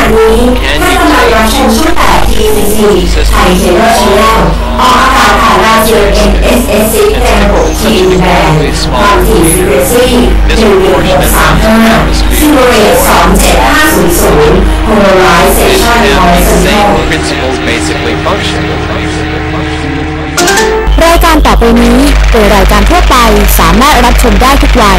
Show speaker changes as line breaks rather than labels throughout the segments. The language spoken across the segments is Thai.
นี้ท่านกำลังรับชมช่อง8 TCC ไทยเคเบิลชาแนลออกอากาศผ่านดาวเทียม NSS ในระบบทีวีแบนด์ความถี่ฟรีเควนซี11635ซิมูเลต27500 Polarization Horizontal
รายการต่อไปนี้เป็นรายการทั่วไปสามารถรับชมได้ทุกวัย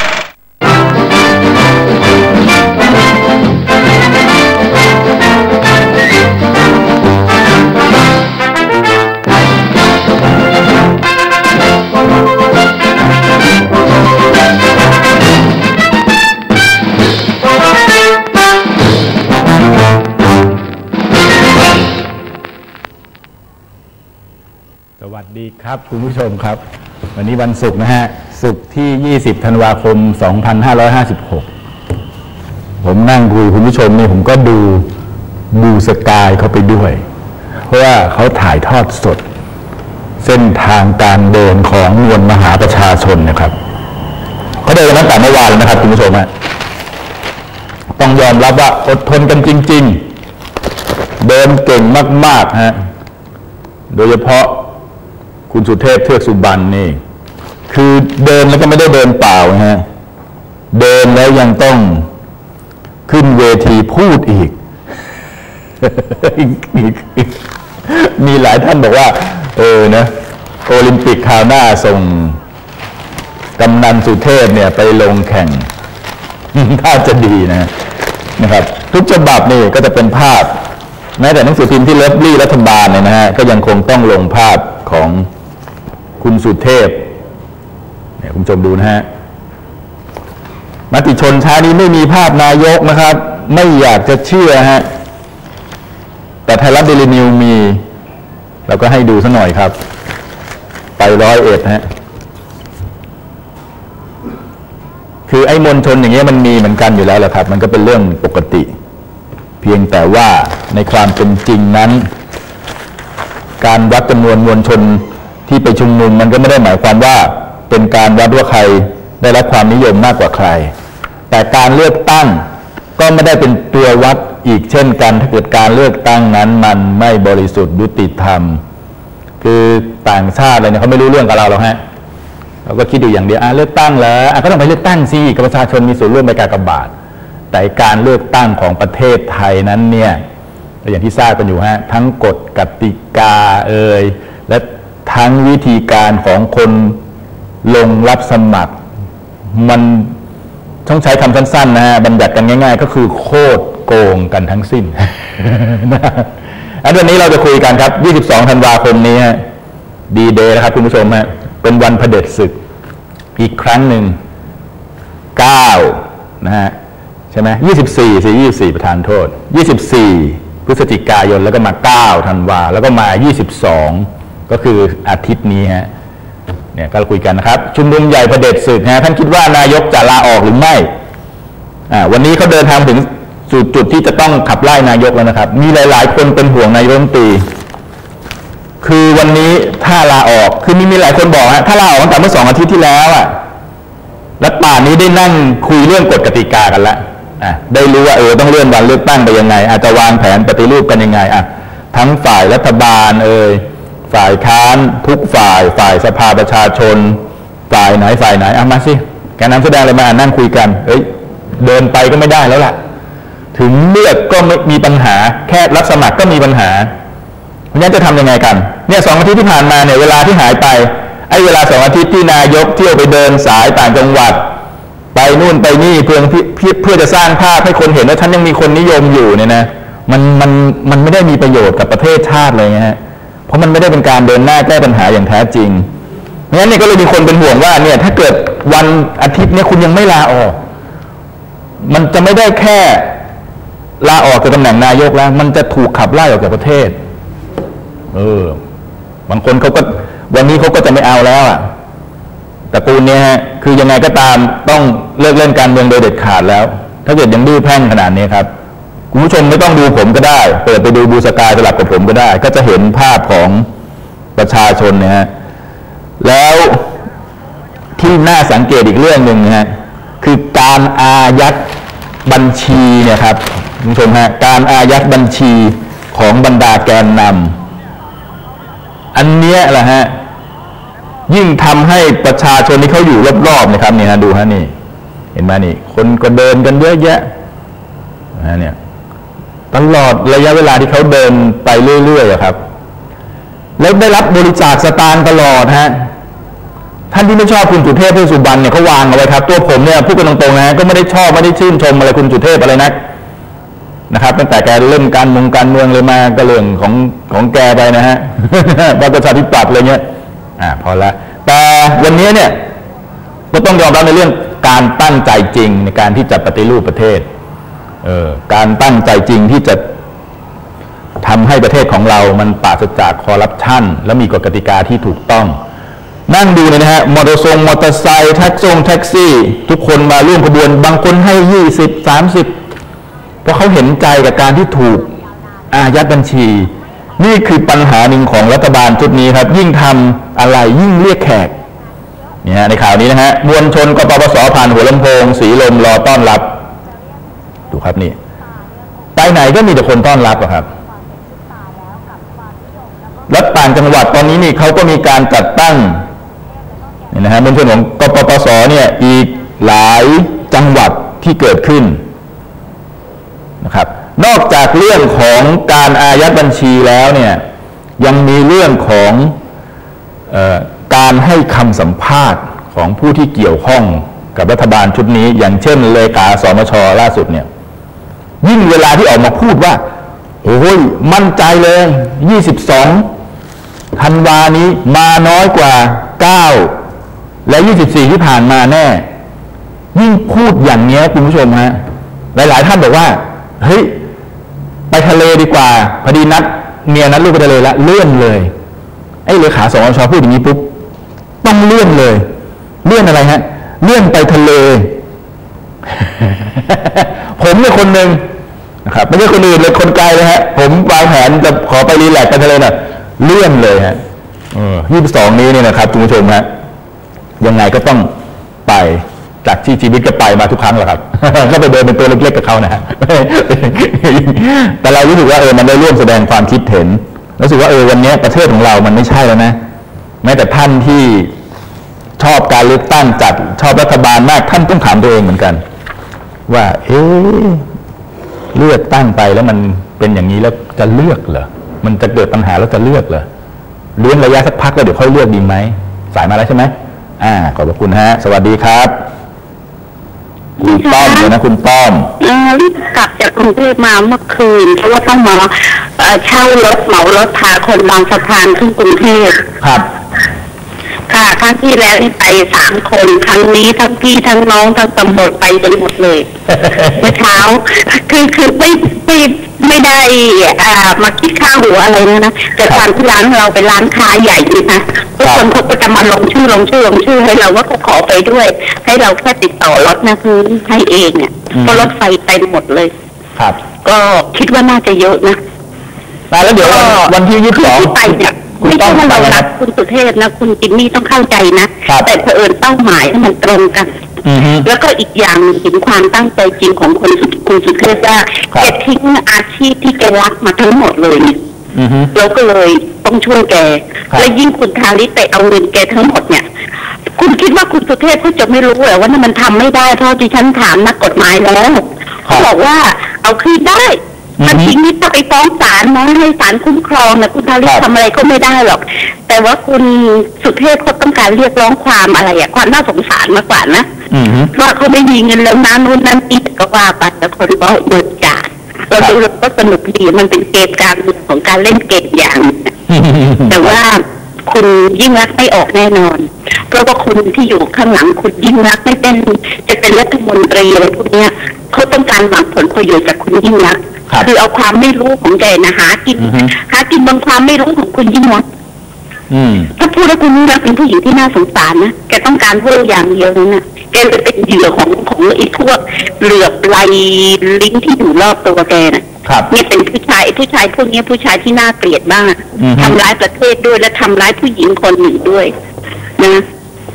สวัสดีครับคุณผู้ชมครับวันนี้วันศุกร์นะฮะศุกร์ที่20ธันวาคม2556ผมนั่งคุยคุณผู้ชมนี่ผมก็ดูบูสกายเขาไปด้วยเพราะว่าเขาถ่ายทอดสดเส้นทางการเดินของมวลมหาประชาชนนะครับเขาเดินตั้งแต่เมื่อวานแล้วนะครับคุณผู้ชมฮะต้องยอมรับว่าอดทนกันจริงๆเดินเก่งมากๆฮะโดยเฉพาะคุณสุเทพเทือกสุบรรณนี่คือเดินแล้วก็ไม่ได้เดินเปล่าฮะเดินแล้วยังต้องขึ้นเวทีพูดอีก มีหลายท่านบอกว่านะโอลิมปิกคราวหน้าส่งกำนันสุเทพเนี่ยไปลงแข่ง น่าจะดีนะครับทุกฉบับนี่ก็จะเป็นภาพแม้แต่หนังสือพิมพ์ที่เลิฟลี่รัฐบาลเนี่ยนะฮะก็ยังคงต้องลงภาพของคุณสุเทพเนี่ยคุณผู้ชมดูนะฮะมติชนเช้านี้ไม่มีภาพนายกนะครับไม่อยากจะเชื่อฮะแต่ไทยรัฐเดลินิวมีเราก็ให้ดูซะหน่อยครับไป101ฮะคือไอ้มวลชนอย่างเงี้ยมันมีเหมือนกันอยู่แล้วแหละครับมันก็เป็นเรื่องปกติเพียงแต่ว่าในความเป็นจริงนั้นการวัดจำนวนมวลชนที่ไปชุมนุมมันก็ไม่ได้หมายความว่าเป็นการวัดว่าใครได้รับความนิยมมากกว่าใครแต่การเลือกตั้งก็ไม่ได้เป็นตัววัดอีกเช่นกันถ้าเกิดการเลือกตั้งนั้นมันไม่บริสุทธิ์ยุติธรรมคือต่างชาติอะไรเนี่ยเขาไม่รู้เรื่องกับเราหรอกฮะเราก็คิดอยู่อย่างเดียวเลือกตั้งแล้วก็ต้องไปเลือกตั้งสิประชาชนมีส่วนร่วมในการกบฏแต่การเลือกตั้งของประเทศไทยนั้นเนี่ยอย่างที่ทราบกันอยู่ฮะทั้งกฎกติกาและทั้งวิธีการของคนลงรับสมัครมันต้องใช้คำสั้นๆนะฮะบัญญัติกันง่ายๆก็คือโคตรโกงกันทั้งสิ้น อันวันนี้เราจะคุยกันครับ22ธันวาคมนี้ดีเดย์นะครับคุณผู้ชมฮะเป็นวันเผด็จศึกอีกครั้งหนึ่ง9นะฮะใช่ไหม24ประธานโทษ24พฤศจิกายนแล้วก็มา9ธันวาแล้วก็มา22ก็คืออาทิตย์นี้ฮะเนี่ยก็คุยกันนะครับชุมนุมใหญ่เผด็จศึกฮะท่านคิดว่านายกจะลาออกหรือไม่วันนี้เขาเดินทางถึงสู่จุดที่จะต้องขับไล่นายกแล้วนะครับมีหลายๆคนเป็นห่วงนายกรัฐมนตรีคือวันนี้ถ้าลาออกคือมีหลายคนบอกฮะถ้าลาออกตั้งแต่เมื่อ2 อาทิตย์ที่แล้วรัฐบาลนี้ได้นั่งคุยเรื่องกฎกติกากันแล้วได้รู้ว่าต้องเลื่อนวันเลือกตั้งไปยังไงอาจจะวางแผนปฏิรูปกันยังไงทั้งฝ่ายรัฐบาลฝ่ายค้านทุกฝ่ายสภาประชาชนฝ่ายไหนมาสิแกนนำแสดงอะไรมานั่งคุยกันเดินไปก็ไม่ได้แล้วล่ะถึงเลือกก็ไม่มีปัญหาแค่รับสมัครก็มีปัญหาเพราะฉะนั้นจะทำยังไงกันเนี่ย2 อาทิตย์ที่ผ่านมาเนี่ยเวลาที่หายไปเวลา2 อาทิตย์ที่นายกเที่ยวไปเดินสายต่างจังหวัดไปนู่นไปนี่เพื่อจะสร้างภาพให้คนเห็นว่าท่านยังมีคนนิยมอยู่เนี่ยนะมันไม่ได้มีประโยชน์กับประเทศชาติเลยฮะเพราะมันไม่ได้เป็นการเดินหน้าแก้ปัญหาอย่างแท้จริงเพราะฉะนั้นเนี่ยก็เลยมีคนเป็นห่วงว่าเนี่ยถ้าเกิดวันอาทิตย์เนี่ยคุณยังไม่ลาออกมันจะไม่ได้แค่ลาออกจากตำแหน่งนายกแล้วมันจะถูกขับไล่ออกจากประเทศบางคนเขาก็วันนี้เขาก็จะไม่เอาแล้วตระกูลนี้คือยังไงก็ตามต้องเลิกเล่นการเมืองโดยเด็ดขาดแล้วถ้าเกิดยังดื้อแพ่งขนาดนี้ครับคุณผู้ชมไม่ต้องดูผมก็ได้เปิดไปดูบูสกายสลับกับผมก็ได้ก็จะเห็นภาพของประชาชนเนี่ยแล้วที่น่าสังเกตอีกเรื่องหนึ่งคือการอายัดบัญชีเนี่ยครับคุณผู้ชมฮะการอายัดบัญชีของบรรดาแกนนำอันเนี้ยแหละฮะยิ่งทำให้ประชาชนที่เขาอยู่รอบๆนะครับนี่ฮะดูฮะนี่เห็นไหมนี่คนก็เดินกันเยอะแยะนะเนี่ยตลอดระยะเวลาที่เขาเดินไปเรื่อยๆครับแล้วได้รับบริจาคสตางค์ตลอดฮะท่านที่ไม่ชอบคุณสุเทพเทือกสุบรรณเนี่ยเขาวางเอาไว้ครับตัวผมเนี่ยพูดกันตรงๆนะก็ไม่ได้ชอบไม่ได้ชื่นชมอะไรคุณสุเทพอะไรนะครับตั้งแต่แกเล่นการเมืองเลยมาก็เรื่องของแกไปนะฮะประชาธิปัตย์อะไรเงี้ยพอละแต่วันนี้เนี่ยก็ต้องยอมรับในเรื่องการตั้งใจจริงในการที่จะปฏิรูปประเทศการตั้งใจจริงที่จะทำให้ประเทศของเรามันปราศจากคอร์รัปชันและมีกฎกติกาที่ถูกต้องนั่งดูเลยนะฮะมอเตอร์ไซค์แท็กซี่ทุกคนมาร่วมขบวนบางคนให้20-30เพราะเขาเห็นใจกับการที่ถูกอายัดบัญชีนี่คือปัญหาหนึ่งของรัฐบาลชุดนี้ครับยิ่งทำอะไรยิ่งเรียกแขกนี่ฮะในข่าวนี้นะฮะมวลชนกปปสผ่านหัวลำโพงสีลมรอต้อนรับดูครับนี่ไปไหนก็มีแต่คนต้อนรับครับแล้วต่างจังหวัดตอนนี้นี่เขาก็มีการจัดตั้งนี่นะฮะมวลชนของกปปสเนี่ยอีกหลายจังหวัดที่เกิดขึ้นนะครับนอกจากเรื่องของการอายัดบัญชีแล้วเนี่ยยังมีเรื่องของการให้คำสัมภาษณ์ของผู้ที่เกี่ยวข้องกับรัฐบาลชุดนี้อย่างเช่นเลขาสมช.ล่าสุดเนี่ยยิ่งเวลาที่ออกมาพูดว่าโอ้ยมั่นใจเลย22ธันวานี้มาน้อยกว่า9และ24ที่ผ่านมาแน่ยิ่งพูดอย่างนี้คุณผู้ชมฮะหลายๆท่านบอกว่าเฮ้ยไปทะเลดีกว่าพอดีนัดเมียนัดลูกไปทะเลละเลื่อนเลยไอ้เลขาสมช.พูดอย่างนี้ปุ๊บต้องเลื่อนเลยเลื่อนอะไรฮะเลื่อนไปทะเล ผมเนี่ยคนหนึ่งนะครับไม่ใช่คนอื่นเลยคนไกลเลยฮะผมวางแผนจะขอไปรีแลกซ์ไปทะเลน่ะเลื่อนเลยฮะ22นี้เนี่ยนะครับคุณผู้ชมฮะยังไงก็ต้องไปจากที่ชีวิตก็ไปมาทุกครั้งแหละครับ ก็ไปเดินเป็นตัวเล็กๆกับเขานะฮะ แต่เรารู้สึกว่ามันได้ร่วมแสดงความคิดเห็นรู้สึกว่าวันนี้ประเทศของเรามันไม่ใช่แล้วนะแม้แต่ท่านที่ชอบการเลือกตั้งจัดชอบรัฐบาลมากท่านต้องถามตัวเองเหมือนกันว่าเลือกตั้งไปแล้วมันเป็นอย่างนี้แล้วจะเลือกเหรอมันจะเกิดปัญหาแล้วจะเลือกเหรอเลี้ยงระยะสักพักแล้วเดี๋ยวค่อยเลือกดีไหมสายมาแล้วใช่ไหมขอบคุณฮะสวัสดีครับคุณต้อมเลยนะคุณต้อม
รีบกลับจากกรุงเทพมาเมื่อคืนเพราะว่าต้องมาเช่ารถเหมารถพาคนบางสะพานขึ้นกรุงเทพ
ครับ
ค่ะครั้งที่แล้วนี่ไป3 คนครั้งนี้ทั้งพี่ทั้งน้องทั้งตำรวจไปกันหมดเลยเมื่อเช้าคือไม่ได้มาคิดค่าหัวอะไรนะแต่ความที่ร้านเราเป็นร้านค้าใหญ่นะทุกคนเขาก็จะมาลงชื่อให้เราว่าเขาขอไปด้วยให้เราแค่ติดต่อรถนะคือให้เองเนี่ยเพราะรถไฟเต็มหมดเลย
ครับ
ก็คิดว่าน่าจะเยอะนะ
แล้วเดี๋ยววันที่22
ไปเนี่ยไม่ใช่ว่าเรารักคุณสุเทพนะคุณจิมมี่ต้องเข้าใจนะแต่เผอิญเป้าหมายมันตรงกันแล้วก็อีกอย่างเห็นความตั้งใจจริงของคุณสุเทพว่าแกทิ้งอาชีพที่แกรักมาทั้งหมดเลยเราก็เลยต้องช่วยแกและยิ่งคุณทาริไปเอาเงินแกทั้งหมดเนี่ยคุณคิดว่าคุณสุเทพเขาจะไม่รู้เหรอว่านั่นมันทำไม่ได้เพราะดิฉันถามนักกฎหมายแล้วเขาบอกว่าเอาคืนได้มันทิ้งนี่ถ้าไปฟ้องศาลนะให้ศาลคุ้มครองนะคุณทาริทำอะไรก็ไม่ได้หรอกแต่ว่าคุณสุเทพเขาต้องการเรียกร้องความอะไรความน่าสงสารมากกว่านะว่าเขาไม่มีเงินแล้วนั้นนู่นนั่นนี่ก็ว่าไปแต่คนก็เบิกจ่ายเราดูแล้วก็สนุกดีมันเป็นเกมการเมืองของการเล่นเกมอย่างแต่ว่าคุณยิ่งรักไม่ออกแน่นอนเพราะว่าคุณที่อยู่ข้างหลังคุณยิ่งรักไม่เป็นจะเป็นรัฐมนตรีอะไรพวกนี้เขาต้องการหวังผลประโยชน์จากคุณยิ่งรักคือเอาความไม่รู้ของแกนะหากินบางความไม่รู้ของคุณยิ่งรักถ้าพูดแล้วคุณยิ่งรักเป็นผู้หญิงที่น่าสงสารนะแกต้องการพูดอย่างเดียวนั่นนะแกเลยเป็นเหยื่อของไอ้พวกเหลือบไหลลิ้นที่อยู่รอบตัวแกนะนี่เป็นผู้ชายพวกนี้ผู้ชายที่น่าเกลียดมากทำร้ายประเทศด้วยและทำร้ายผู้หญิงคนหนึ่งด้วยนะ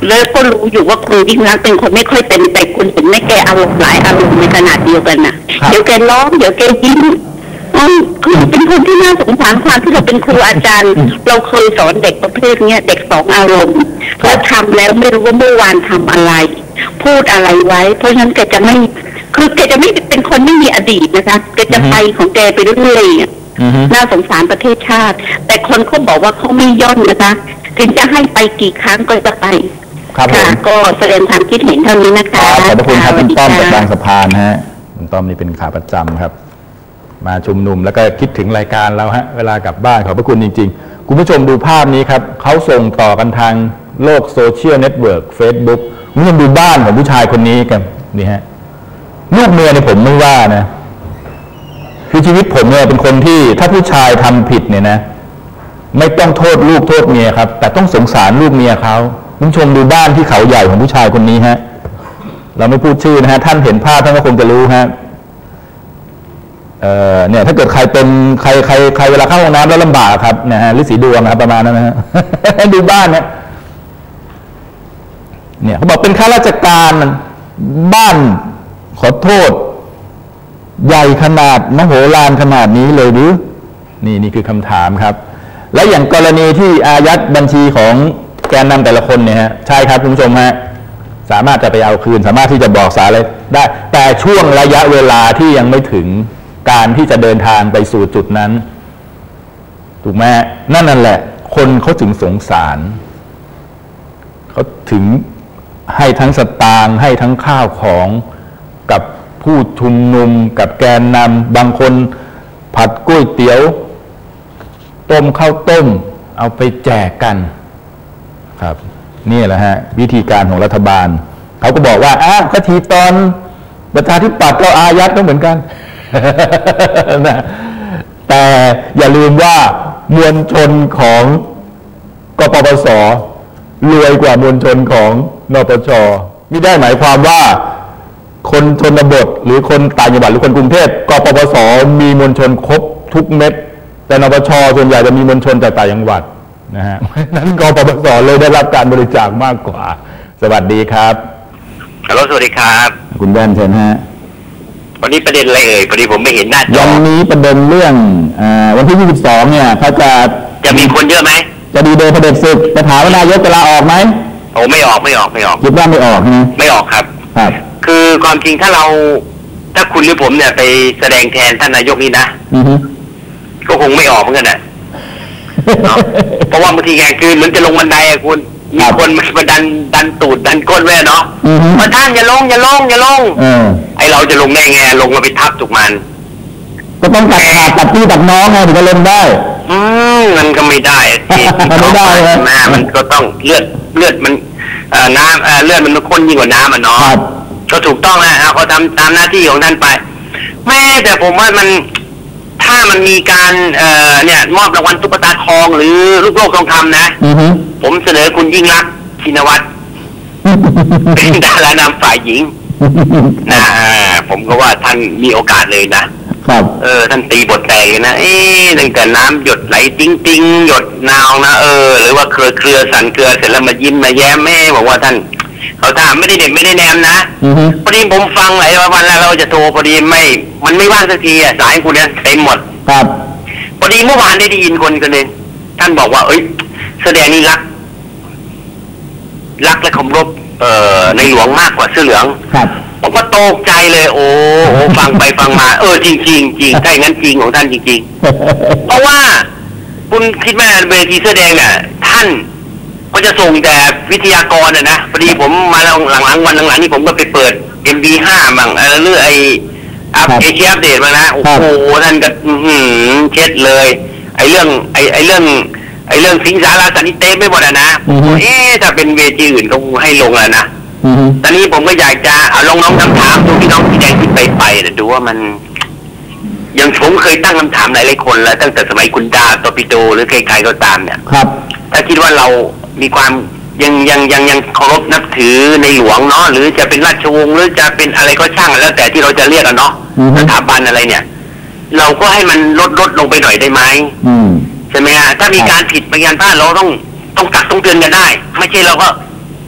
แล้วก็รู้อยู่ว่าคุณยิ่งรักเป็นคนไม่ค่อยเป็นแต่คุณเห็นไหมแกอารมณ์หลายอารมณ์ในขนาดเดียวกันน่ะเดี๋ยวแกร้องเดี๋ยวแกยิ้มคือเป็นคนที่น่าสงสารความที่เราเป็นครูอาจารย์ เราเคยสอนเด็กประเภทเนี้ยเด็กสองอารมณ์แล้วทำแล้วไม่รู้ว่าเมื่อวานทำอะไรพูดอะไรไว้เพราะฉะนั้นแกจะไม่คือแกจะไม่เป็นคนไม่มีอดีตนะคะแกจะไปของแกไปเรื่อยๆน่าสงสารประเทศชาติแต่คนเขาบอกว่าเขาไม่ย่อนนะคะถึงจะให้ไปกี่ครั้งก็จะไป
ครับผม
ก็แสดงความคิดเห็นเท่านี้นะคะ
ขอบคุณครับคุณต้อมจากบางสะพานฮะคุณต้อมนี่เป็นขาประจำครับมาชุมนุมแล้วก็คิดถึงรายการเราฮะเวลากลับบ้านขอบพระคุณจริงๆคุณผู้ชมดูภาพนี้ครับเขาส่งต่อกันทางโลกโซเชียลเน็ตเวิร์กเฟซบุ๊กคุณผู้ชมดูบ้านของผู้ชายคนนี้กันนี่ฮะลูกเมียเนี่ยผมไม่ว่านะคือชีวิตผมเนี่ยเป็นคนที่ถ้าผู้ชายทำผิดเนี่ยนะไม่ต้องโทษลูกโทษเมียครับแต่ต้องสงสารลูกเมียเขาคุณผู้ชมดูบ้านที่เขาใหญ่ของผู้ชายคนนี้ฮะเราไม่พูดชื่อนะฮะท่านเห็นภาพท่านก็คงจะรู้ฮะเนี่ยถ้าเกิดใครเป็นใครเวลาเข้าห้องน้ำแล้วลำบากครับนะฮะฤาษีดวงนะครับประมาณนั้นนะฮะ ดูบ้านเนี่ยเขาบอกเป็นข้าราชการบ้านขอโทษใหญ่ขนาดมโหฬารขนาดนี้เลยหรือนี่คือคำถามครับและอย่างกรณีที่อายัดบัญชีของแกนนำแต่ละคนเนี่ยฮะใช่ครับคุณผู้ชมฮะสามารถจะไปเอาคืนสามารถที่จะบอกสารอะไรได้แต่ช่วงระยะเวลาที่ยังไม่ถึงการที่จะเดินทางไปสู่จุดนั้นถูกไหมนั่นแหละคนเขาถึงสงสารเขาถึงให้ทั้งสตางค์ให้ทั้งข้าวของกับผู้ชุมนุมกับแกนนำบางคนผัดก๋วยเตี๋ยวต้มข้าวต้มเอาไปแจกกันครับนี่แหละฮะวิธีการของรัฐบาลเขาก็บอกว่าก็ทีตอนประชาธิปัตย์ก็อายัดก็เหมือนกันนะแต่อย่าลืมว่ามวลชนของกปปสรวยกว่ามวลชนของนปช.ไม่ได้หมายความว่าคนชนบทหรือคนต่างจังหวัดหรือคนกรุงเทพกปปสมีมวลชนครบทุกเม็ดแต่นปช.ส่วนใหญ่จะมีมวลชนจากต่างจังหวัดนะฮะนั้นกปปสเลยได้รับการบริจาคมากกว่าสวัสดีครับ
ฮัลโหลสวัสดีครับ
คุณแว่นเชิญฮะ
วันนี้ประเด็นอะไรพอดีผมไม่เห็นหน้าจอ
วันนี้ประเด็นเรื่องวันที่22เนี่ยเขา
จะมีคนเยอะไหม
จะดีเดย์เผด็จศึกจะถามว่านายกจะลาออกไหม
โอ้ไม่ออก
คิดว่าไม่ออกนะ
ไม่ออกครับคือความจริงถ้าคุณหรือผมเนี่ยไปแสดงแทนท่านนายกนี่นะก็คงไม่ออกเหมือนกันนะเพราะว่าบางทีไงคือเหมือนจะลงบันไดอะคุณมีคนมาดันตูดดันก้นไว้เนาะมาท่านอย่าลงไอเราจะลงได้ไงลงมาไปทับถูกมัน
ก็ต้องตัดขาดตัดพี่ตัดน้องไงถึงจะลงได้
มันก็ไม่ได้
ไม่ได้
นะมันก็ต้องเลือดมันน้ำเลือดมันข้นยิ่งกว่าน้ำอ่ะเนาะก็ถูกต้องนะเขาทำตามหน้าที่ของท่านไปแม่แต่ผมว่ามันถ้ามันมีการเนี่ยมอบรางวัลตุ๊กตาทองหรือลูกโลกทองคำนะผมเสนอคุณยิ่งรักษณ์ชินวัตรเป็นดารานำฝ่ายหญิงนะผมก็ว่าท่านมีโอกาสเลยนะครับท่านตีบทแตกนะตั้งแต่น้ำหยดไหลติ้งหยดนาวนะหรือว่าเครือสั่นเกลือเสร็จแล้วมายิ้มมาแย้มบอกว่าท่านเขาถามไม่ได้เด็ดไม่ได้แนมนะพอดีผมฟังหลายวันแล้วเราจะโทรพอดีมันไม่ว่างสักทีสายคุณเนี่ยเต็มหมด
ครับ
พอดีเมื่อวานได้ยินคนหนึ่งท่านบอกว่าแสดงนี่รักและเคารพในหลวงมากกว่าเสื้อเหลือง
ครับ
ผมก็ตกใจเลยโอ้ฟังไปฟังมาจริงใช่งั้นจริงของท่านจริงๆเพราะว่าคุณคิดว่าเวทีเสื้อแดงเนี่ยท่านก็จะส่งแต่วิทยากรนะพอดีผมมาหลังวันหลังนี่ผมก็ไปเปิด MB5 บ้างเรื่องเอเชียอัปเดตมานะโอ้โหท่านก็เช็ดเลยไอ้เรื่องสิงสาราสันนิเตไม่หมดนะถ้าเป็นเวทีอื่นก็ให้ลงแล้วนะตอนนี้ผมก็อยากจะเอาลองน้องคำถามดูพี่น้องสีแดงที่ไปดูว่ามันยังผมเคยตั้งคำถามหลายคนแล้วตั้งแต่สมัยคุณดาตอปิโดหรือใครๆก็ตามเนี่ย
ครับ
ถ้าคิดว่าเรามีความยังเคารพนับถือในหลวงเนาะหรือจะเป็นราชวงศ์หรือจะเป็นอะไรก็ช่างแล้วแต่ที่เราจะเรียกกันเนาะสถาบันอะไรเนี่ยเราก็ให้มันลดลงไปหน่อยได้ไหมใช่ไหมฮะถ้ามีการผิดประการพลาดเราต้องตักต้องเตือนกันได้ไม่ใช่เราก็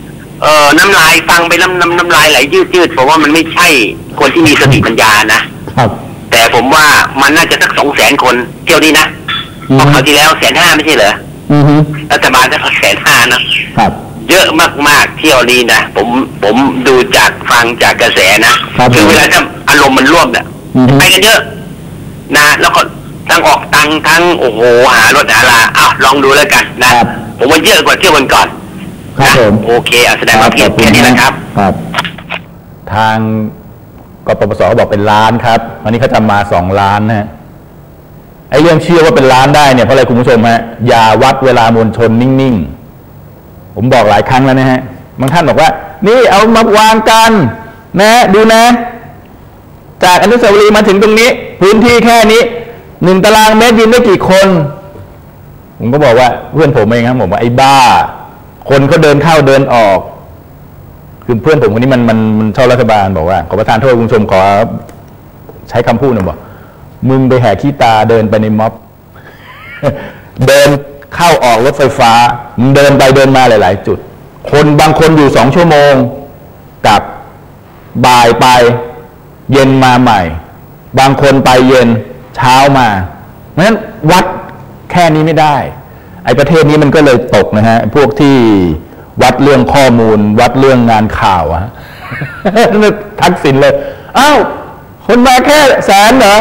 น้ำลายฟังไปน้ำลายไหลยืดผมว่ามันไม่ใช่คนที่มีสติปัญญานะครับแต่ผมว่ามันน่าจะสัก200,000 คนเที่ยวนี้นะเพราะคราวที่แล้ว150,000ไม่ใช่เหรอรัฐบาลจะ150,000นะครับเยอะมากๆเที่ยวนี้นะผมดูจากฟังจากกระแสนะคือเวลาถ้าอารมณ์มันร่วมเนี่ยไปกันเยอะนะแล้วก็ทั้งออกตังทั้งโอ้โหหารถหาลาลองดูแล้วกันนะผมว่าเยอะกว่าเที่ยววันก่อนครับผมโอเคแสดงว่าเพียงนี้นะครับ
ทางกปปสบอกเป็นล้านครับวันนี้เขาทำมา2 ล้านนะไอ้เรื่องเชื่อว่าเป็นล้านได้เนี่ยเพราะอะไรคุณผู้ชมฮะอย่าวัดเวลามวลชนนิ่งๆผมบอกหลายครั้งแล้วนะฮะบางท่านบอกว่านี่เอามาวางกันนะดูนะจากอนุสาวรีย์มาถึงตรงนี้พื้นที่แค่นี้1 ตารางเมตรยืนได้กี่คนผมก็บอกว่าเพื่อนผมเองครับผมว่าไอ้บ้าคนเขาเดินเข้าเดินออกคือเพื่อนผมคนนี้มันชอบรัฐบาลบอกว่าขอประทานโทษคุณผู้ชมขอใช้คำพูดหนึ่งบอกมึงไปแหกขี้ตาเดินไปในม็อบ เดินเข้าออกรถไฟฟ้ามึงเดินไปเดินมาหลายๆจุดคนบางคนอยู่2 ชั่วโมงกับบ่ายไปเย็นมาใหม่บางคนไปเย็นเช้ามาเพราะฉะนั้นวัดแค่นี้ไม่ได้ไอ้ประเทศนี้มันก็เลยตกนะฮะพวกที่วัดเรื่องข้อมูลวัดเรื่องงานข่าวอะ ทักษิณเลยอ้าวคนมาแค่100,000เหรอ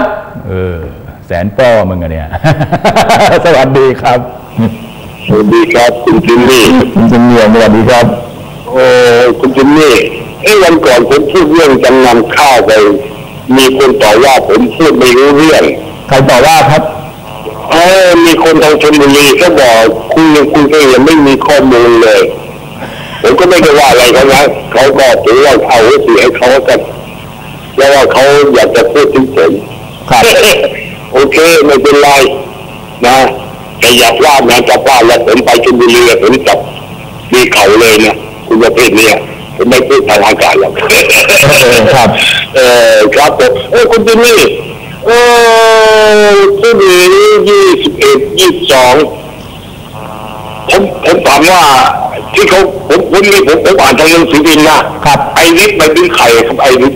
100,000ป้อมึงอะเนี่ย สวัสดีครับ
สวัสดีครับคุณจิมมี่
คุณจิมมี่สวัสดีครับ
คุณจิมมี่วันก่อนผมพูดเรื่องจำนำข้าวไปมีคนต่อว่าผมพูดไม่รู้เรื่อง
ใครต่อว่าครับ
มีคนทางชลบุรีเขาบอกคุณยังไม่มีข้อมูลเลยผมก็ไม่ได้ว่าอะไรเขานะเขาก็ถือว่าเอาเสียเขากันแล้วว่าเขาอยากจะพูดถึงผมโอเคไม่เป็นไรนะแต่อยากว่านะจะว่าแล้วผมไปชลบุรีผมจับมีเขาเลยนะคุณประเภทนี้ผมไม่พูดทางอากาศหรอก
ครับ
ครับผมคุณจิมมี่ผู้หญิง21 22ผมถามว่าที่เขาผมอ่านทางหนังสือพิมพ์นะครับไอริสไปเป็นใครครับไอริส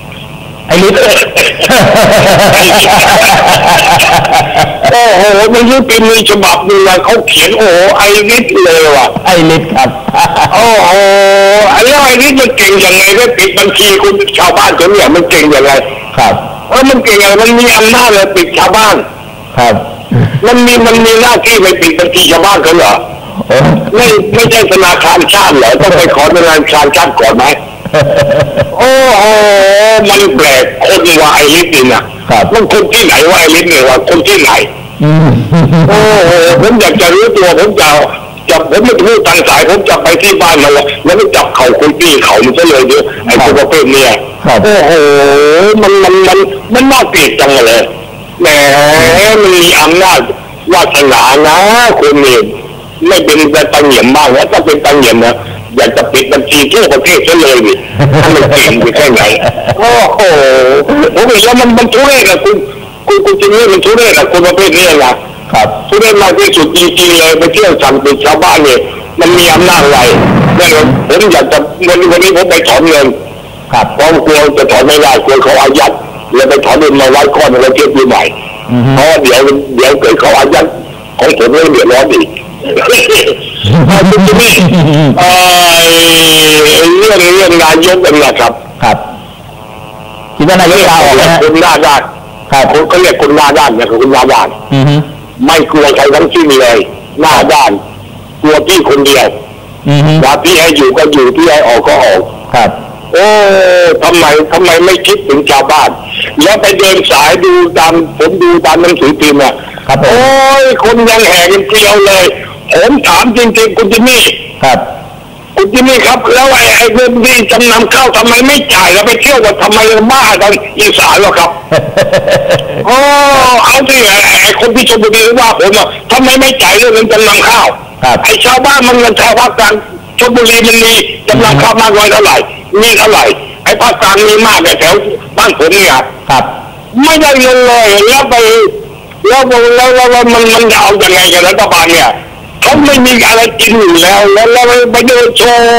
โอ้โหมันยังเป็นมีฉบับหนึ่งเขาเขียนโอ้ไอริสเลยว่ะ
ไอริสครับ
โอ้โหแล้วไอริสมันเก่งยังไงได้ปิดบัญชีคุณชาวบ้านคนเนี่ยมันเก่งยังไง
ครับ
มันเก่งอะไรมันมีอำนาจเลยปิดชาวบ้าน
ครับ
มันมีหน้าที่ไปปิดบัญชีชาวบ้านเขาเหรอไม่ใช่ธนาคารชาติเหรอต้องไปขอธนาคารชาติก่อนไหมโอ้โหมันแปลกคนว่าไอริสนี่นะมันคนที่ไหนว่าไอริสเนี่ยว่าคนที่ไหนโอ้โหผมอยากจะรู้ตัวผมผมไม่พูดทางสายผมจะไปที่บ้านมันแล้วไม่จับเขาคุยปี้เขามันจะเลยเยอะไอ้ตัวประเภทเนี่ยโอ้โหมันน่าเกลียดจังเลยแหมมันมีอำนาจวาสนานะคนนี้ไม่เป็นตังเหยี่ยมบ้างว่าถ้าเป็นตังเหยี่ยมนะอยากจะปิดบัญชีทั่วประเทศซะเลยดิถ้ามันเก่งอยู่แค่ไหนโอ้โหผมเห็นแล้วมันทุเรศนะคุณจริงๆมันทุเรศนะคนประเภทนี้นะครับทุเรศมากที่สุดจริงๆเลยไปเที่ยวสั่งปิดชาวบ้านเนี่ยมันมีอำนาจอะไรเนี่ยผมอยากจะวันนี้ผมไปถอนเงิน
ครับ
เพราะกลัวจะถอนไม่ได้กลัวเขาอายัดแล้วไปถอนเงินมาไว้ก้อนแล้วเทียบปีใหม่เพราะเดี๋ยวเกิดเขาอายัดของผมไม่เดือดร้อนอีกคุณจิมมี่เรื่องนายกกันนะครับ
คิดว่านายกลาออกนะ
คุณหน้าด้านเขาเรียกคุณหน้าด้านนะคุณหน้าด้านไม่กลัวใครทั้งสิ้นเลยหน้าด้านกลัวพี่คนเดียวว่าพี่ให้อยู่ก็อยู่พี่ให้ออกก็ออก
ครับ
โอ้ทำไมไม่คิดถึงชาวบ้านแล้วไปเดินสายผมดูตามหนังสือพิมพ์
ครับ
โอ้ยคนยังแห่กันเกลียวเลยผมถามจริงๆคุณจิมมี่
ครับ
คุณจิมมี่ครับแล้วไอ้เงินที่จำนำข้าวทำไมไม่จ่ายแล้วไปเที่ยวกันทำไมบ้ากันอีสานหรอครับโอ้เอาสิไอ้คนที่ชลบุรีว่าผมทำไมไม่จ่ายเรื่องเงินจำนำข้าวไอ้ชาวบ้านมันเงินชาวภาคกลางชลบุรีมันมีจำนำข้าวมากน้อยเท่าไหร่มีเท่าไหร่ไอ้ภาคกลางมีมากแต่แถวบ้านผมเนี่ย
ครับ
ไม่ได้เงินเลยแล้วมันจะเอายังไงกันรัฐบาลเนี่ยเขาไม่มีอะไรกินอยู่แล้วไปเดินโชว์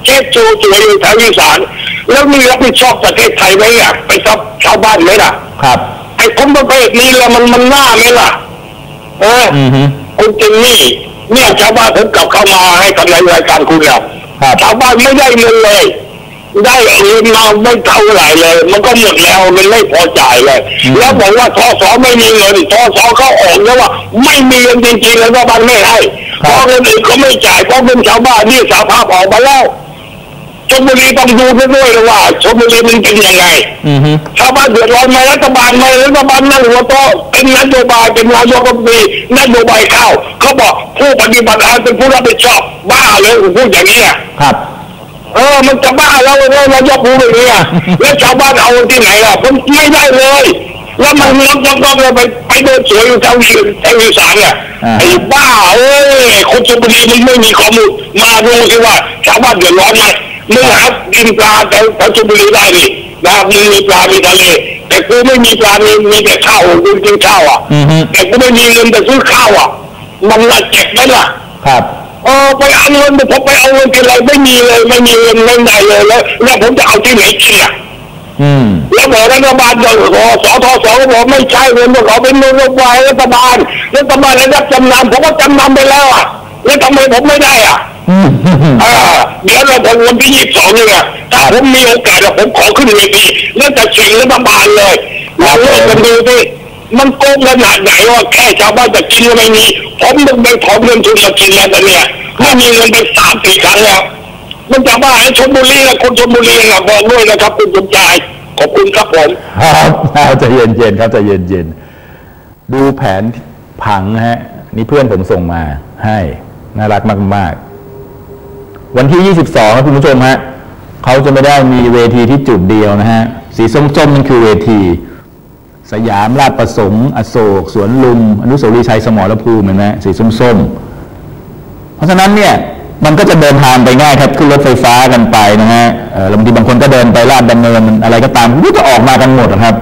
เช็ดโชว์สวยอยู่แถวอีสานแล้วมีรับผิดชอบประเทศไทยไหมอ่ะไปซับชาวบ้านไหมล่ะ
ครับ
ไอ้คนประเภทนี้แล้วมันน่าไหมล่ะคุณจิมมี่เนี่ยชาวบ้านผมกลับเข้ามาให้ทำรายการคุณแล้วชาวบ้านไม่ได้เงินเลยได้เงินมาไม่เท่าไหร่เลยมันก็หมดแล้วมันไม่พอจ่ายเลยแล้วบอกว่าทศไม่มีเงินทศเขาออกแล้วว่าไม่มีเงินจริงๆแล้วว่าบ้านไม่ให้เพราะเงินอื่นเขาไม่จ่ายเพราะเป็นชาวบ้านนี่สาภาพออกมาแล้วชลบุรีต้องดูด้วยว่าชลบุรีมันเป็นยังไงชาวบ้านเดือดร้อนไหมรัฐบาลนั่งหัวโต๊ะเป็นนโยบายเป็นนายกรัฐมนตรีนโยบายเข้าเขาบอกผู้ปฏิบัติงานเป็นผู้รับผิดชอบบ้าเลยพูดอย่างนี้
ครับ
มันจะบ้าแล้วนายกพูดอย่างนี้แล้วชาวบ้านเอาที่ไหนล่ะผมไม่ได้เลยแล้วมันก็ไปเดินสวยอยู่แถวอีสานเนี่ยไอ้บ้าคนชลบุรีมันไม่มีข้อมูลมาดูสิว่าชาวบ้านเดือดร้อนไหมมึงหากินปลาแถวชลบุรีได้ดินะมีปลามีทะเลแต่กูไม่มีปลามีแต่ข้าวกูกินข้าวอ่ะแต่กูไม่มีเงินไปซื้อข้าวอ่ะมันละเจ็บไหมล่ะ
ครับ
ไปเอาเงินผมไปเอาเงินที่ไรไม่มีเลยไม่มีเงินไม่ได้เลยแล้วผมจะเอาที่ไหนกินอ่ะแล้วบอกรัฐบาลจะสทศบอกไม่ใช่เงินพวกเขาเป็นนโยบายรัฐบาลได้รับจำนำผมก็จำนำไปแล้วอ่ะแล้วทำไมผมไม่ได้อ่ะเดี๋ยวเราพวันที่22นี่ถ้าผมมีโอกาสผมขอขึ้นเวทีแล้วจะเชิญรัฐบาลเลยเราเลิกกันดูสิมันโกงขนาดไหนว่าแค่ชาวบ้านจะกินก็ไม่มีผมต้องไปขอเงินทุนมากินแล้วแต่เนี่ยไม่มีเงินไป3-4 ครั้งแล้วมันจะบ้าให้ชลบุรีและคนชลบุรีนะบอกด้วยนะครับคุณสมชายขอบคุณครับผม
ครับจะเย็นๆครับจะเย็นๆดูแผนผังฮะนี่เพื่อนผมส่งมาให้น่ารักมากๆวันที่22นะคุณผู้ชมฮะเขาจะไม่ได้มีเวทีที่จุดเดียวนะฮะสีส้มๆนั่นคือเวทีสยามราชประสงค์อโศกสวนลุมอนุสาวรีย์ชัยสมรภูมิเห็นไหมสีส้มๆเพราะฉะนั้นเนี่ยมันก็จะเดินทางไปง่ายครับขึ้นรถไฟฟ้ากันไปนะฮะบางทีบางคนก็เดินไปลาดดำเนินอะไรก็ตามก็ออกมากันหมดครับ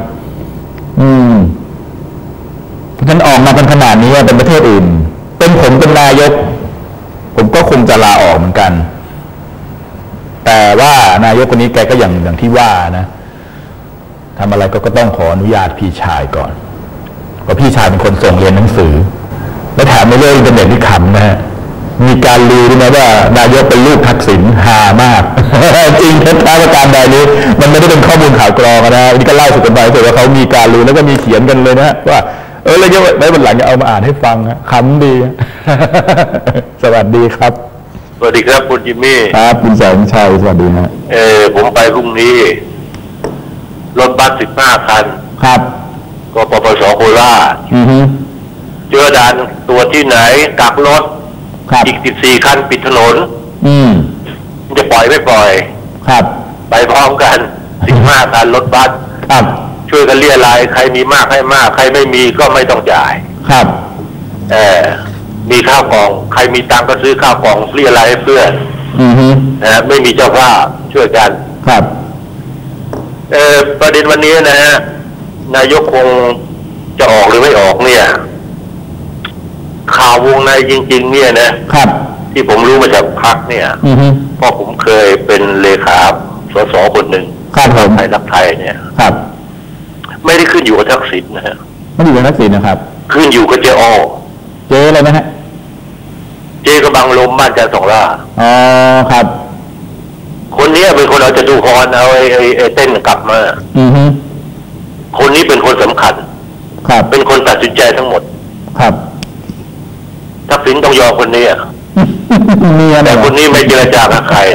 เพราะฉะนั้นออกมากันขนาดนี้เป็นประเทศอื่นเป็นผมเป็นนายกผมก็คงจะลาออกเหมือนกันแต่ว่านายกคนนี้แกก็อย่างที่ว่านะทำอะไรก็ต้องขออนุญาตพี่ชายก่อนเพราะพี่ชายเป็นคนส่งเรียนหนังสือและแถมในเรื่องอินเทอร์เน็ตที่ขำนะฮะมีการลือด้วยนะว่านายกเป็นลูกทักษิณฮามาก จริงเท็จประการใดนี้มันไม่ได้เป็นข้อมูลข่าวกรองนะนี่ก็เล่าสู่กันไปแต่ว่าเขามีการลือแล้วก็มีเขียนกันเลยนะว่าแล้วเยอะไว้บนหลังจะเอามาอ่านให้ฟังขำดี สวัสดีครับ
สวัสดีครับคุณจิมมี่
ครับคุณแสงชัยสวัสดีนะ
ผมไปพรุ่งนี้รถบัส15 คัน
ครับ
ก็ปปสโคราชเจอด่านตัวที่ไหนกักรถอีก14 คันปิดถนนจะปล่อยไม่ปล่อย
ครับ
ไปพร้อมกัน15 คันรถบัส
ครับ
ช่วยกันเรียรายใครมีมากให้มากใครไม่มีก็ไม่ต้องจ่าย
ครับ
มีข้าวกล่องใครมีตังก็ซื้อข้าวกล่องเรียรายให้เพื่อนไม่มีเจ้าภาพช่วยกัน
ครับ
ประเด็นวันนี้นะฮะนายกคงจะออกหรือไม่ออกเนี่ยข่าววงในจริงๆเนี่ยนะครับที่ผมรู้มาจากพรรคเนี่ยเพราะผมเคยเป็นเลขาสสคนหนึ่ง
ครับผม
ไทยรักไทยเนี่ย
ครับ
ไม่ได้ขึ้นอยู่กับทักษิณนะฮะ
ไม่ได้อยู่กับทักษิณนะครับ
ขึ้นอยู่กับเจ๊อ้อ
เจ๊อะไรนะฮะ
เจ๊กระบังลมบ้านจันทร์สองล่า
ครับ
คนนี้เป็นคนเอาจตุพรเอาไอ้เต้นกลับมาคนนี้เป็นคนสำคัญ
ครับ
เป็นคนตัดสินใจทั้งหมด
ครับ
ทักษิณต้องยอมคนนี้แต่คนนี้ไม่เจรจากับใคร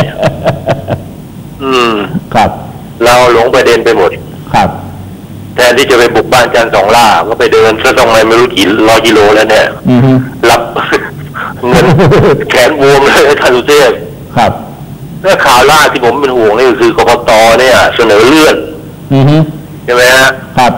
ครับ
เราหลงประเด็นไปหมด
ครับ
แทนที่จะไปบุกบ้านจันทร์สองล่าก็ไปเดินซะต้องไม่รู้กี่100 กิโลแล้วเนี่ยรับเงินแขนบวมเลยท่านสุเทพ
ครับ
เรื่องข่าวล่าที่ผมเป็นห่วงนี่คือกกตเนี่ยเสนอเลื่อนใช่ไหมฮะ
ครับ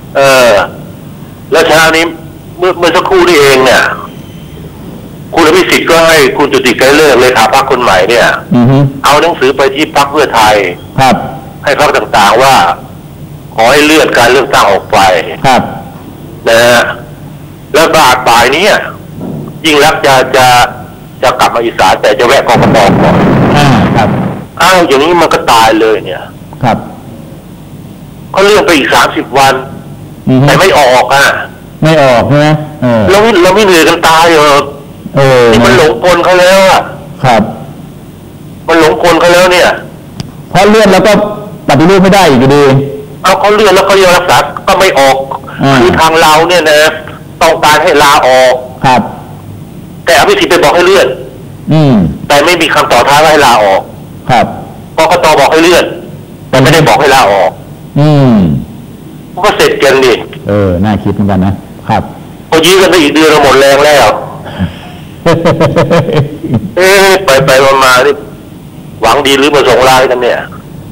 แล้วเช้านี้เมื่อสักครู่นี่เองเนี่ยคุณอภิสิทธิ์ก็ให้คุณจุติไกรฤกษ์เลขาพรรคคนใหม่เนี่ยเอาหนังสือไปที่พรรคเพื่อไทย
ครับ
ให้พรรคต่างๆว่าขอให้เลื่อนการเลือกตั้งออกไป
ครับ
นะฮะแล้วบ่ายนี้ยิ่งรักจะกลับมาอีสานแต่จะแวะกกตก่อน
ครับ
อ้าวอย่างนี้มันก็ตายเลยเนี่ย
ครับ
เขาเลื่อนไปอีก30 วันแต่ไม่ออก
ไม่ออกใช่ไหม
เราไม่เหนื่อยกันตายเหรอนี่มันหลงกลเขาแล้ว
ครับ
มันหลงกลเขาแล้วเนี่ย
เพราะเลื่อนแล้วก็ปฏิรูปไม่ได้อยู่ดี
เอาเขาเลื่อนแล้วเขายังรักษาก็ไม่ออกคือทางเราเนี่ยนะต้องการให้ลาออก
ครับ
แต่อภิสิทธิ์ไปบอกให้เลื่อนแต่ไม่มีคำต่อท้ายว่าให้ลาออก
ครับ
กกต.บอกให้เลื่อนแต่ไม่ได้บอกให้ลาออกก็เสร็จกันดิ
น่าคิดเหมือนกันนะครับ
พอยื้อกันไปอีกเดือนเราหมดแรงแล้วไปมานี่หวังดีหรือมาส่งลายกันเนี่ย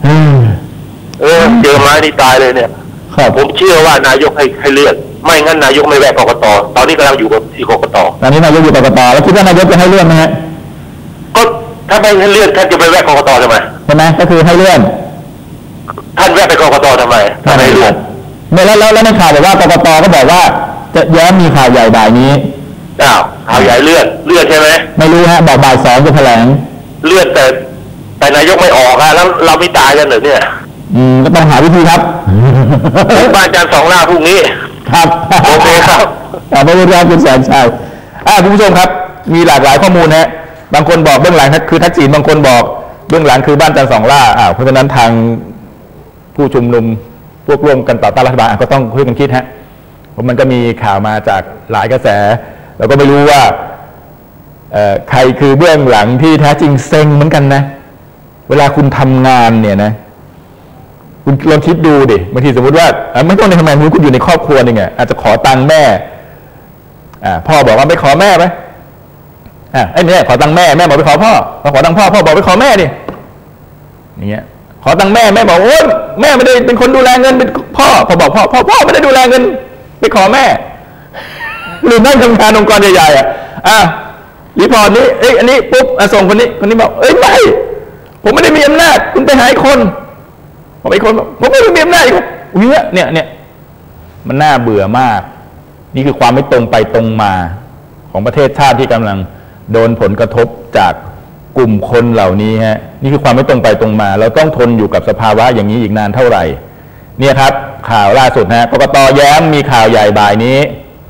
เจอไม้นี่ตายเลยเนี่ยผมเชื่อว่านายกให้เลื่อนไม่งั้นนายกไม่แวะกกต.ตอนนี้กำลังอยู่ที่กกต.
ตอนนี้นายกอยู่กกต.แล้วคิดว่านายกจะให้เลื่อนไหมฮะ
ก็ถ้าไม่ให้เลื่อนท่านจะไปแวะกกต.ทำไม
ใช่ไหมก็คือให้เลื่อน
ท่านแวะไปกกต.ทำไมถ้าไม่เลื่อน
แล้วในข่าวบอกว่ากกต.ก็บอกว่าจะย้อนมีข่าวใหญ่บ่ายนี้
ข่าวใหญ่เลื่อนใช่ไหม
ไม่รู้ฮะบอกบ่าย 2จะแถลง
เลื่อนแต่นายกไม่ออกแล้วเราไม่ตายกันเหรอเนี่ย
ก็ต้องหาวิธีครับ
บ้านจันทร์2 หน้าพรุ่งนี้
ครับ
โอเคครับ
ขอบคุณครับคุณแสนชัยคุณผู้ชมครับมีหลากหลายข้อมูลนะบางคนบอกเบื้องหลังคือทักษิณบางคนบอกเบื้องหลังคือบ้านจันทร์2 หน้าเพราะฉะนั้นทางผู้ชุมนุมพวกร่วมกันต่อต้านรัฐบาลก็ต้องช่วยกันคิดฮะเพราะมันก็มีข่าวมาจากหลายกระแสเราก็ไม่รู้ว่าใครคือเบื้องหลังที่แท้จริงเซ็งเหมือนกันนะเวลาคุณทำงานเนี่ยนะคุณลองคิดดูดิบางทีสมมติว่าไม่ต้องในทำงานคุณอยู่ในครอบครัวนึงอาจจะขอตังค์แม่พ่อบอกว่าไปขอแม่ไหมไอ้เนี่ยขอตังค์แม่บอกไปขอพ่อขอตังค์พ่อบอกไปขอแม่ดิอย่างเงี้ยขอตังค์แม่บอกโอ้แม่ไม่ได้เป็นคนดูแลเงินเป็นพ่อบอกพ่อไม่ได้ดูแลเงินไปขอแม่หรือนั่งทำงานองค์กรใหญ่ๆรีพอร์ตนี้อันนี้ปุ๊บส่งคนนี้บอกไม่ผมไม่ได้มีอำนาจคุณไปหาคนผมไม่ได้มีอำนาจอีกเนี่ยมันน่าเบื่อมากนี่คือความไม่ตรงไปตรงมาของประเทศชาติที่กำลังโดนผลกระทบจากกลุ่มคนเหล่านี้ฮะนี่คือความไม่ตรงไปตรงมาเราต้องทนอยู่กับสภาวะอย่างนี้อีกนานเท่าไหร่เนี่ยครับข่าวล่าสุดกกต.แย้มมีข่าวใหญ่บ่ายนี้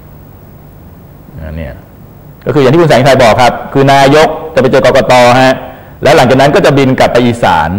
เนี่ยก็คืออย่างที่คุณแสงชัยบอกครับคือนายกจะไปเจอกกต.แล้วหลังจากนั้นก็จะบินกลับไปอีสาน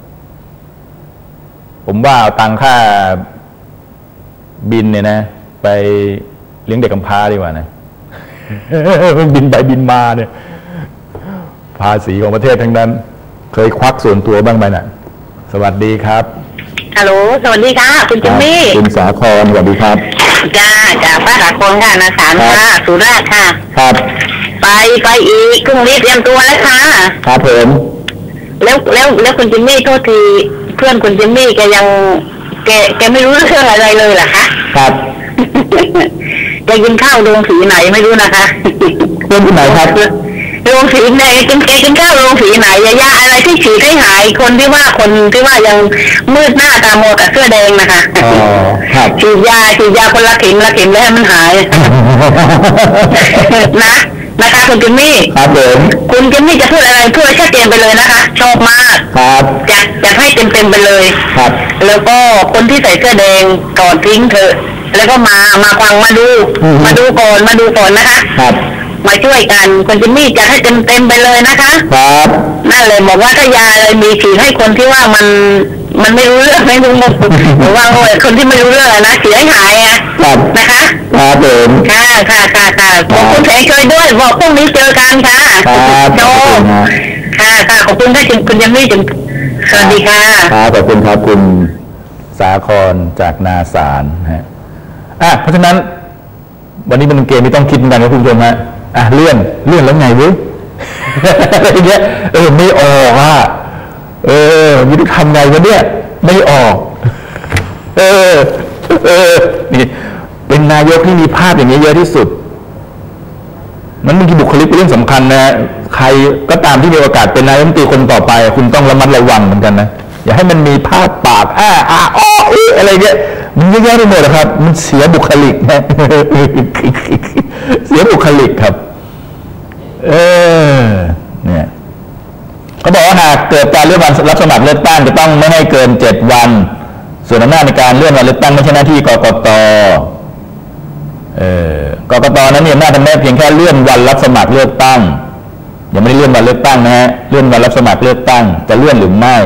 ผมว่าเอาตังค่าบินเนี่ยนะไปเลี้ยงเด็กกำพร้าดีกว่านะบินไปบินมาเนี่ยภาษีของประเทศทั้งนั้นเคยควักส่วนตัวบ้างไหมน่ะสวัสดีครับ
ฮัลโหลสวัสดีค่ะคุณจิมมี่
คุณสาครสวัสดีครับ
จ้าป้าสาครค่ะนาสารค่ะสุราษฎร์ค่ะ
ครับ
ไปอีกพรุ่งนี้เตรียมตัวแล้วค่ะ
ครับผม
แล้วคุณจิมมี่โทษทีเพื่อนคุณจิมมี่แกไม่รู้เรื่องอะไรเลยเหรอคะ
ครับ
แกกินข้าวโรงสีไหนไม่รู้นะคะ
เพื่อนที่ไหนครับ
โรงสีไหนกินข้าวโรงสีไหนยาอะไรที่ฉีดให้หายคนที่ว่ายังมืดหน้าตาโมกับเสื้อแดงนะคะฉีดยาคนละเข็มแล้วให้มันหายนะคะคุณจิมมี่
ครับผม
คุณจิมมี่จะพูดอะไรพูดชัดเจนไปเลยนะคะชอบมาก
ครับ
อยากให้เต็มไปเลย
ครับ
แล้วก็คนที่ใส่เสื้อแดงก่อนทิ้งเถอะแล้วก็มาฟังมาดูก่อนนะคะ
ครับ
มาช่วยกันคุณจิมมี่จะให้เต็มไปเลยนะคะ
ครับ
นั่นเลยบอกว่าถ้ายาอะไรมีฉีดให้คนที่ว่ามันไม่รู้เรื่องไม่รู้มุกหรือว่าคนที่ไม่รู้เรื่องนะฉีดให้หายนะคะ
ครับผม
ค่ะขอบคุณแสงช่วยด้วยบอกพรุ่งนี้เจอกันค่ะ
โจ
ค่ะขอบคุณท่านคุณจิมมี่สวัสดีค่ะ
ครับขอบคุณครับคุณสาครจากนาสารเพราะฉะนั้นวันนี้เป็นเกมที่ต้องคิดกันนะคุณผู้ชมเลื่อนแล้วไงวิอะไรเงี้ยไม่ออกมีต้องทำไงวะเนี่ยไม่ออกนี่เป็นนายกที่มีภาพอย่างนี้เยอะที่สุดมันมีบุคลิกเป็นเรื่องสำคัญนะใครก็ตามที่มีโอกาสเป็นนายกรัฐมนตรีคนต่อไปคุณต้องระมัดระวังเหมือนกันนะอย่าให้มันมีภาพปากอะไรเงี้ยมันเยอะแยะไปหมดนะครับมันเสียบุคลิกนะเสียบุคลิกครับเนี่ยเขาบอกว่าหากเกิดการเลื่อนวันรับสมัครเลือกตั้งจะต้องไม่ให้เกิน7 วันส่วนอำนาจในการเลื่อนวันเลือกตั้งไม่ใช่หน้าที่กกต.กกต.นั้นมีอำนาจทำได้เพียงแค่เลื่อนวันรับสมัครเลือกตั้งยังไม่ได้เลื่อนวันเลือกตั้งนะฮะเลื่อนวันรับสมัครเลือกตั้งจะเลื่อนหรือไม่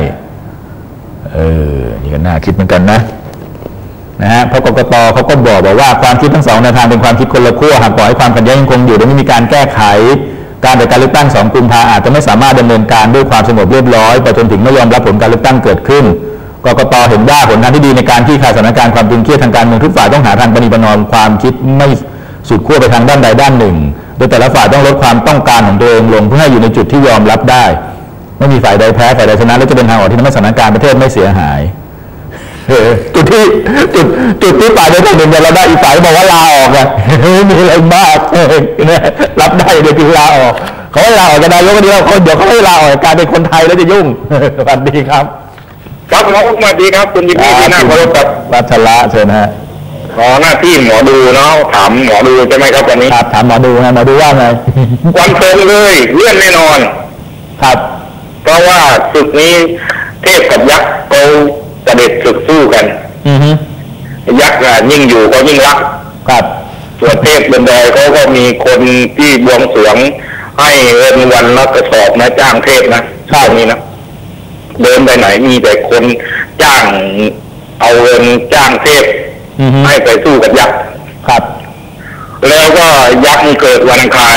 นี่ก็น่าคิดเหมือนกันนะฮะเพราะกกต.เขาก็บอกว่าความคิดทั้งสองแนวทางเป็นความคิดคนละขั้วหากปล่อยให้ความขัดแย้งยังคงอยู่โดยไม่มีการแก้ไขการจัดการเลือกตั้ง2 กุมภาพันธ์อาจจะไม่สามารถดำเนินการด้วยความสงบเรียบร้อยไปจนถึงไม่ยอมรับผลการเลือกตั้งเกิดขึ้นกกต.เห็นว่าหนทางที่ดีในการคลี่คลายสถานการณ์ความตึงเครียดทางการเมืองทุกฝ่ายต้องหาทางประนีประนอมความคิดไม่สุดขั้วไปทางด้านใดด้านหนึ่งโดยแต่ละฝ่ายต้องลดความต้องการของตัวเองลงเพื่อให้อยู่ในจุดที่ยอมรับได้ไม่มีฝ่ายใดแพ้ฝ่ายใดชนะและจะเป็นทางออกที่ทำให้สถานการณ์ประเทศไม่เสียหายจุดที่ฝ่ายใดฝ่ายหนึ่งเราได้อีกฝ่ายบอกว่าลาออกอะมีอะไรมากรับได้เดี๋ยวคือลาออกเขาให้ลาออกกันนายกก็เดียวเดี๋ยวเขาให้ลาออกการเป็นคนไทยแล้วจะยุ่งสวัสดีครับ
ครับสวัสดีครับคุณยินดีที่น่าเคารพครับ
รัชละเชิญฮะ
หน้าที่หมอดูเนาะถามหมอดูใช่ไหมครับวันนี้
ครับถามหมอดูนะหมอดูว่าไง
วันตรงเลยเลื่อนแน่นอน
ครับ
เพราะว่าศึกนี้เทพกับยักษ์เขาเสด็จศึกสู้กันยักษ์ยิ่งอยู่ก็ยิ่งรัก
ครับ
ส่วนเทพบนดอยเขาก็มีคนที่บวงสรวงให้เงินวันละกระสอบนะจ้างเทพนะ
ใช่
นี้นะเดินไปไหนมีแต่คนจ้างเอาเงินจ้างเทพให้ไปสู้กับยักษ์
ครับ
แล้วก็ยักษ์นี่เกิดวันอังคาร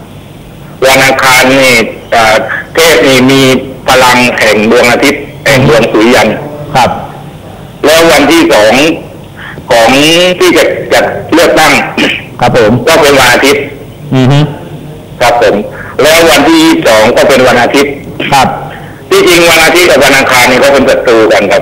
นี่เทพนี่มีพลังแห่งดวงอาทิตย์แห่งดวงสุริยัน
ครับ
แล้ววันที่2ของที่จะจัดเลือกตั้ง
ครับผม
ก็เป็นวันอาทิตย์ครับผมแล้ววันที่2ก็เป็นวันอาทิตย์
ครับ
ที่จริงวันอาทิตย์กับวันอังคารนี่ก็เป็นศัตรูกันครับ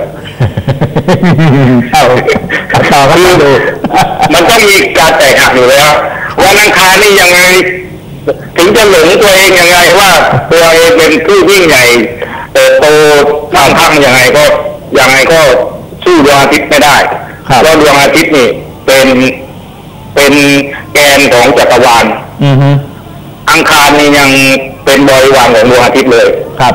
ต่อครับดู
มันต้องมีการแตกหักอยู่แล้ววันอังคารนี่ยังไงถึงจะหลงตัวเองยังไงว่าตัวเองเป็นผู้ยิ่งใหญ่โตมั่งคั่งยังไงก็สู้ดวงอาทิตย์ไม่ได้เพราะดวงอาทิตย์นี่เป็นแกนของจักรวาลอังคารนี่ยังเป็นบริวารของดวงอาทิตย์เลย
ครับ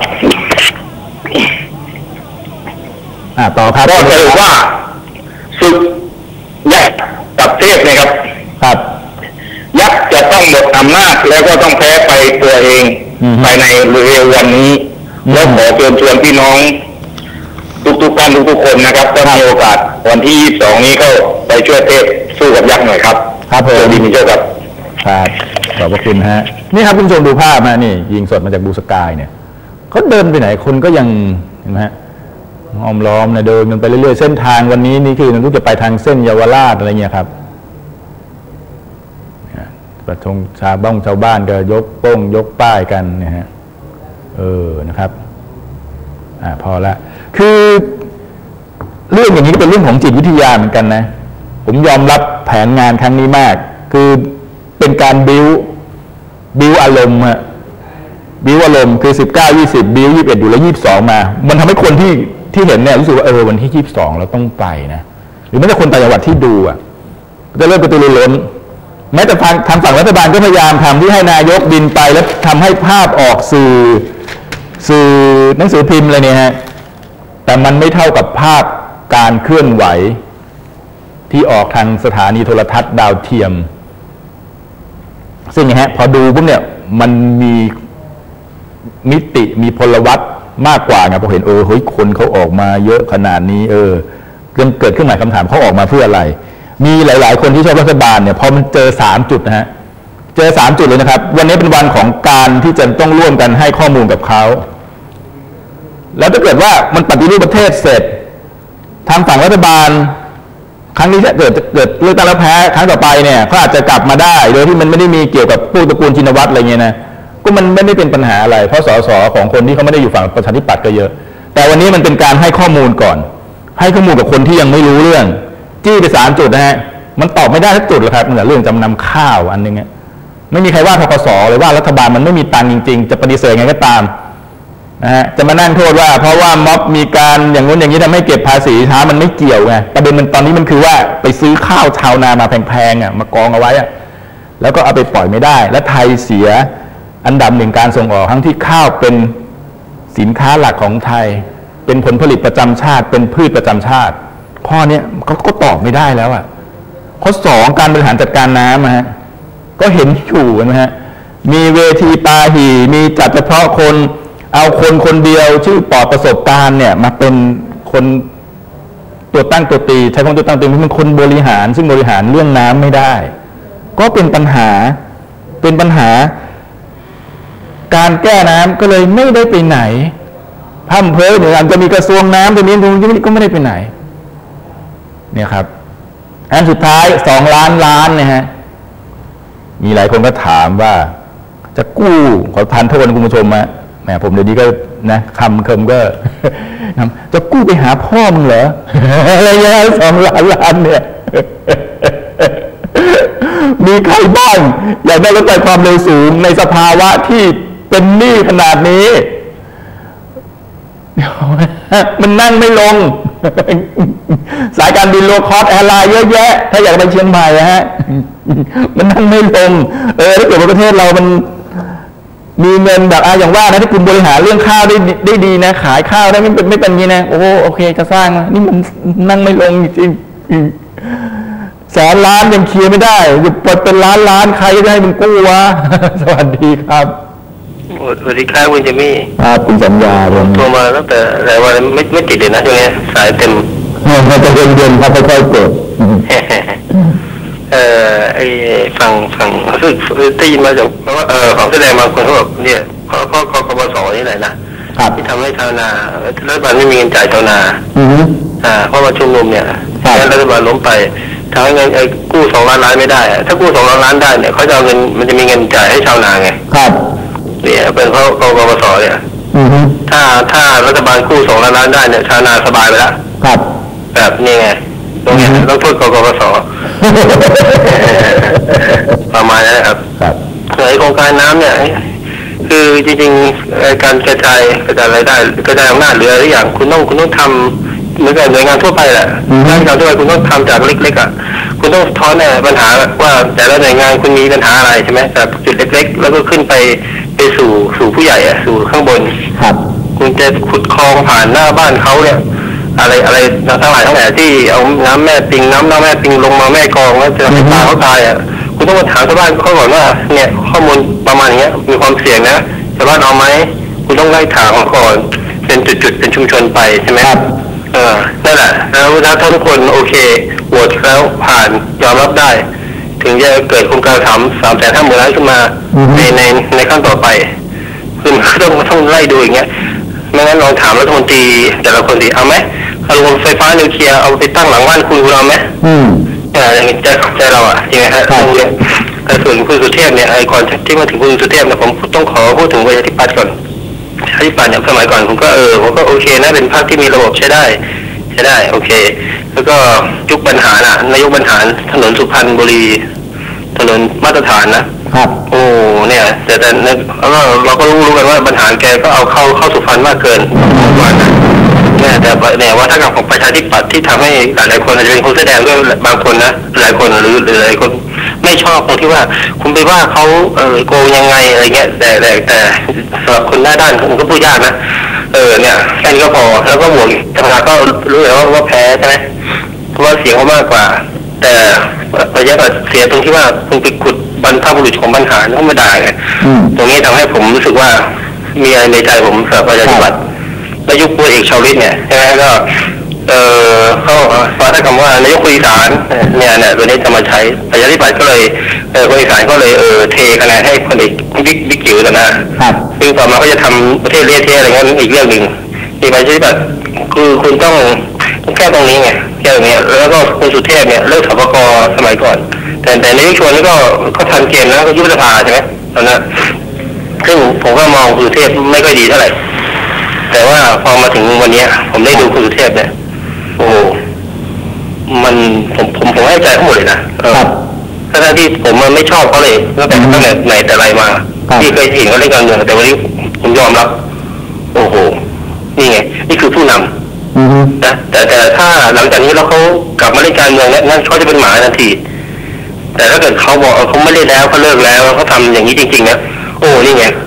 ต่อครับ
ก็จะรู้ว่าศึกยักษ์กับเทพนะครับ
ครับ
ยักษ์จะต้องหมดอำนาจแล้วก็ต้องแพ้ไปตัวเองภายในเร็ววันนี้แล้วขอเชิญชวนพี่น้องทุกท่านทุกคนนะครับถ้ามีโอกาสวันที่22นี้ก็ไปช่วยเทพสู้กับยักษ์หน่อยครับ
ครับผม
ดีมีเจ้าครับ
ครับขอบพระคุณฮะนี่ครับคุณผู้ชมดูภาพนะนี่ยิงสดมาจากบูสกายเนี่ยเขาเดินไปไหนคนก็ยังเห็นไหมฮะล้อมนะเดินกันไปเรื่อยๆเส้นทางวันนี้นี่คือมันก็จะไปทางเส้นเยาวราชอะไรเงี้ยครับประชงชาวบ้านก็ยกโป้งยกป้ายกันนะฮะนะครับพอละคือเรื่องอย่างนี้ก็เป็นเรื่องของจิตวิทยาเหมือนกันนะผมยอมรับแผนงานครั้งนี้มากคือเป็นการบิ้วอารมณ์ฮะบิ้วอารมณ์คือ19 20บิ้ว21อยู่แล้ว22มามันทำให้คนที่เห็นเนี่ยรู้สึกว่าวันที่22เราต้องไปนะหรือแม้แต่คนต่างจังหวัดที่ดูจะเริ่มกระตือรือร้นแม้แต่ทางฝั่งรัฐบาลก็พยายามทำที่ให้นายกบินไปแล้วทำให้ภาพออกสื่อหนังสือพิมพ์อะไรเนี่ยฮะแต่มันไม่เท่ากับภาพการเคลื่อนไหวที่ออกทางสถานีโทรทัศน์ดาวเทียมซึ่งพอดูปุ๊บเนี่ยมันมีมิติมีพลวัตมากกว่าไงพอเห็นเฮ้ยคนเขาออกมาเยอะขนาดนี้เกิดขึ้นหมายคำถามเขาออกมาเพื่ออะไรมีหลายๆคนที่ชอบรัฐบาลเนี่ยพอมันเจอ3 จุดนะฮะเจอ3 จุดเลยนะครับวันนี้เป็นวันของการที่จะต้องร่วมกันให้ข้อมูลกับเขาแล้วถ้าเกิดว่ามันปฏิรูปประเทศเสร็จทางฝั่งรัฐบาลครั้งนี้ถ้าเกิดเลือกตั้งแล้วแพ้ครั้งต่อไปเนี่ยเขาอาจจะกลับมาได้โดยที่มันไม่ได้มีเกี่ยวกับผู้ตระกูลชินวัตรอะไรเงี้ยนะก็มันไม่ได้เป็นปัญหาอะไรเพราะสสของคนที่เขาไม่ได้อยู่ฝั่งประชาธิปัตย์ก็เยอะแต่วันนี้มันเป็นการให้ข้อมูลก่อนให้ข้อมูลกับคนที่ยังไม่รู้เรื่องจี้ไป3 จุดนะฮะมันตอบไม่ได้ทุกจุดเลยครับเหมือนเรื่องจำนำข้าวอันนึงไม่มีใครว่าธกสเลยว่ารัฐบาลมันไม่มีตังค์จริงๆจะปฏิเสธไงก็ตามนะฮะจะมานั่งโทษว่าเพราะว่าม็อบมีการอย่างนู้นอย่างนี้ทำให้เก็บภาษีช้ามันไม่เกี่ยวไงประเด็นมันตอนนี้มันคือว่าไปซื้อข้าวชาวนามาแพงๆมากองเอาไว้แล้วก็เอาไปปล่อยไม่ได้และไทยเสียอันดับ1การส่งออกทั้งที่ข้าวเป็นสินค้าหลักของไทยเป็นผลผลิตประจำชาติเป็นพืชประจำชาติข้อนี้ก็ตอบไม่ได้แล้วอ่ะข้อ2การบริหารจัดการน้ำฮะก็เห็นอยู่นะฮะมีเวทีปาหีมีจัดเฉพาะคนเอาคนเดียวชื่อปอดประสบการณ์เนี่ยมาเป็นคนตัวตั้งตัวตีใช้คำตัวตั้งตัวตีเป็นคนบริหารซึ่งบริหารเรื่องน้ำไม่ได้ก็เป็นปัญหาการแก้น้ำก็เลยไม่ได้ไปไหนพั่มเพ้อเนี่ยอาจจะมีกระทรวงน้ำตัวนี้ก็ไม่ได้ไปไหนเนี่ยครับอันสุดท้าย2 ล้านเนี่ยฮะมีหลายคนก็ถามว่าจะกู้ขอทานโทษคุณผู้ชมนะแหมผมเดี๋ยวนี้ก็นะคำก็ จะกู้ไปหาพ่อมึงเหรอ อะไรเงี้ย2 ล้านเนี่ย มีใครบ้างอยากได้รถไฟความเร็วสูงในสภาวะที่เป็นหนี้ขนาดนี้ มันนั่งไม่ลง สายการบินโลคอสแอร์ไลน์เยอะแยะถ้าอยากไปเชียงใหม่ฮะ มันนั่งไม่ลงถ้าเกิดว่าประเทศเรามันมีเงินแบบอย่างว่านะที่คุณบริหารเรื่องข้าวได้ดีนะขายข้าวได้ไม่เป็นงี้นะโอเคจะสร้างนี่มันนั่งไม่ลงจริงแสนล้านยังเคลียร์ไม่ได้จะเปิดเป็นล้านใครจะให้มันกู้วะ สวัสดีครับ
สวัสดีครับคุณเจมี่
ครับคุณสัญญา
โทรมาตั้งแต่หลายวันไม่ติดเลยนะช่วงนี้สายเต็ม
มันจะเย็นๆครับค่อยๆเปิด
ไอ้ฝั่งได้ยินมาจากของแสดงบางคนเขาบอกเนี่ยข้อกบสนี่แหละนะที่ทำให้ชาวนารัฐบาลไม่มีเงินจ่ายชาวนาเพราะว่าชุมนุมเนี่ยรัฐบาลล้มไปทำให้เงินกู้2 ล้านไม่ได้ถ้ากู้2 ล้านได้เนี่ยเขาจะเอาเงินมันจะมีเงินจ่ายให้ชาวนาไง
ครับ
เนี่ยเป็นเพราะกบสเนี่ยถ้ารัฐบาลกู้2 ล้านได้เนี่ยชาวนาสบายไปแล้ว
ครับ
แบบนี้ไงตรงนี้ต้องโทษกบสประมาณนั้นครับในโครงการน้ำเนี่ยคือจริงๆการกระจายรายได้กระจายอำนาจหรืออะไรอย่างคุณต้องทำเหมือนกับหน่วยงานทั่วไปแหละงานทั่วไปคุณต้องทำจากเล็กๆอ่ะคุณต้องท้อนปัญหาว่าแต่ละหน่วยงานคุณมีปัญหาอะไรใช่ไหมจากจุดเล็กๆแล้วก็ขึ้นไปสู่ผู้ใหญ่อ่ะสู่ข้างบน
ครับ
คุณจะขุดคลองผ่านหน้าบ้านเขาเนี่ยอะไรทั้งหลายทั้งแหล่ที่เอาน้ำแม่ปิงลงมาแม่กลองแล้วจะให้ปลาเขาตายอ่ะคุณต้องมาถามชาวบ้านเขาก่อนว่าเนี่ยข้อมูลประมาณนี้มีความเสี่ยงนะชาวบ้านเอาไหมคุณต้องไล่ถามก่อนเป็นจุดๆเป็นชุมชนไปใช่ไหม
ครับ
นั่นแหละแล้วถ้าทุกคนโอเคโหวตแล้วผ่านยอมรับได้ถึงจะเกิดโครงการ350,000 ล้านขึ้นมาในขั้นต่อไปคือมันต้องไล่ดูอย่างเงี้ยไม่งั้นลองถามรัฐมนตรีแต่ละคนดิเอาไหมเอาโรงไฟฟ้านิวเคลียร์เอาไปตั้งหลังบ้านคุณเอาไหมอย่างนี้ใจเราอ่ะจริงไหมฮะตรงนี้แต่ส่วนคุณสุเทพเนี่ยก่อนที่มาถึงคุณสุเทพเนี่ยผมต้องขอพูดถึงประชาธิปัตย์ก่อนประชาธิปัตย์เนี่ยสมัยก่อนผมก็โอเคนะเป็นพรรคที่มีระบบใช้ได้โอเคแล้วก็ยุคบรรหารนายกบรรหารถนนสุพรรณบุรีถนนมาตรฐาน
นะครับ
โอ้เนี่ยแต่เราก็รู้กันว่าบรรหารแกก็เอาเข้าสุพรรณมากเกินวันนะเนี่ยแต่เนี่ยว่าถ้ากับของประชาธิปัตย์ที่ทำให้หลายคนอาจจะเป็นคนแสดงด้วยบางคนนะหลายคนหรือหลายคนไม่ชอบตรงที่ว่าคุณไปว่าเขาโกงยังไงอะไรเงี้ยแต่สำหรับคนหน้าด้านผมก็พูดยากนะเนี่ยแค่นี้ก็พอแล้วก็บวกธรรมดาก็รู้แล้วว่าแพ้ใช่ไหมเพราะว่าเสียงเขามากกว่าแต่ประชาธิปัตย์เสียตรงที่ว่าคุณไปขุดบรรพบุรุษของบรรหารเขาไม่ได้ไงตรงนี้ทำให้ผมรู้สึกว่ามีอะไรในใจผมสำหรับประชาธิปัตย์และยุคพลเอกชวลิตเนี่ยใช่ไหมก็เขาฟ้าถ้าคำว่านายกอีสานเนี่ยตัวนี้จะมาใช้ประชาธิปัตย์ก็เลยคนอีสานก็เลยเทคะแนนให้พลเอกบิ๊กจิ๋วนะครับซึ่งต่อมาก็จะทำประเทศเละเทะอะไรเงี้ยอีกเรื่องหนึ่งที่ประชาธิปัตย์คือคุณต้องแค่ตรงนี้ไงแค่ตรงนี้แล้วก็คุณสุเทพเนี่ยเลิกสปก.สมัยก่อนแต่ในยุคชวนนี่ก็ทันเกมแล้วก็ยุบสภาใช่ไหมตอนนั้นซึ่งผมก็มองคุณสุเทพไม่ค่อยดีเท่าไหร่แต่ว่าพอมาถึงวันนี้ผมได้ดูคุณสุเทพเนี่ยโอ้มันผมให้ใจทั้งหมดเลยนะครับทั้งที่ผมมันไม่ชอบเขาเลยตั้งแต่ไหนแต่ไรมาที่เคยเห็นเขาเล่นการเมืองแต่วันนี้ผมยอมรับโอ้โหนี่ไงนี่คือผู้นำนะแต่ถ้าหลังจากนี้แล้วเขากลับมาเล่นการเมืองเนี่ยนั่นเขาจะเป็นหมาทันทีแต่ถ้าเกิดเขาบอกเขาไม่เล่นแล้วเขาเลิกแล้วเขาทำอย่างนี้จริงๆนะโอ้นี่ไง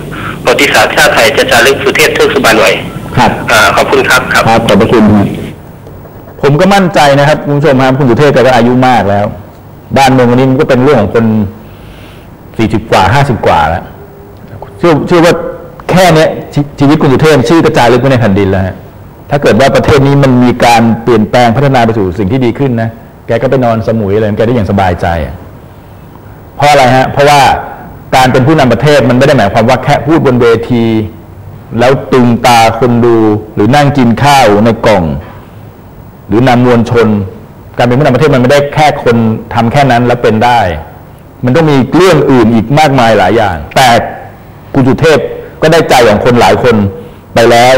ประวัติศาสตร์ชาติไทยจะจารึกสุเทพเทือกสุบรรณไว้
ครับ
ขอบคุณครับ
ครับขอบพระคุณผมก็มั่นใจนะครับคุณผู้ชมครับคุณสุเทพแกก็อายุมากแล้วบ้านเมืองวันนี้มันก็เป็นเรื่องของคน40 กว่า50 กว่าแล้วเชื่อว่าแค่นี้ชีวิตคุณสุเทพชื่อกระจายลึกไปในแผ่นดินแล้วฮะถ้าเกิดว่าประเทศนี้มันมีการเปลี่ยนแปลงพัฒนาไปสู่สิ่งที่ดีขึ้นนะแกก็ไปนอนสมุยอะไรแกได้อย่างสบายใจเพราะอะไรฮะเพราะว่าการเป็นผู้นำประเทศมันไม่ได้หมายความว่าแค่พูดบนเวทีแล้วตึงตาคนดูหรือนั่งกินข้าวในกล่องหรือนำมวลชนการเป็นผู้นำประเทศมันไม่ได้แค่คนทำแค่นั้นแล้วเป็นได้มันต้องมีเรื่องอื่นอีกมากมายหลายอย่างแต่คุณสุเทพก็ได้ใจของคนหลายคนไปแล้ว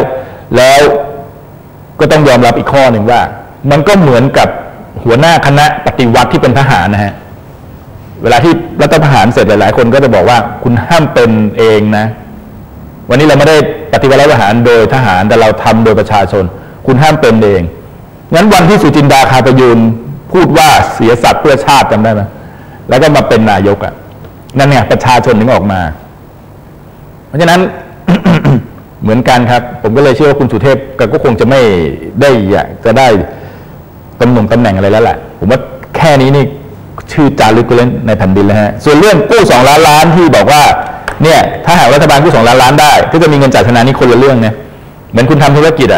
ก็ต้องยอมรับอีกข้อหนึ่งว่ามันก็เหมือนกับหัวหน้าคณะปฏิวัติที่เป็นทหารนะฮะเวลาที่รัฐประหารเสร็จหลายๆคนก็จะบอกว่าคุณห้ามเป็นเองนะวันนี้เราไม่ได้ปฏิวัติรัฐประหารโดยทหารแต่เราทำโดยประชาชนคุณห้ามเป็นเองงั้นวันที่สุจินดาคาประยูรพูดว่าเสียสัตว์เพื่อชาติจำได้ไหมแล้วก็มาเป็นนายกนั่นเนี่ยประชาชนถึงออกมาเพราะฉะนั้น เหมือนกันครับผมก็เลยเชื่อว่าคุณสุเทพก็คงจะไม่ได้อยากจะได้ตำแหน่งอะไรแล้วแหละผมว่าแค่นี้นี่ชื่อจารึกไปเล่นในแผ่นดินแล้วฮะส่วนเรื่องกู้2 ล้านล้านที่บอกว่าเนี่ยถ้าหากรัฐบาลกู้2 ล้านล้านได้ก็จะมีเงินจากธนาคารนี่คนละเรื่องนะเหมือนคุณทำธุรกิจ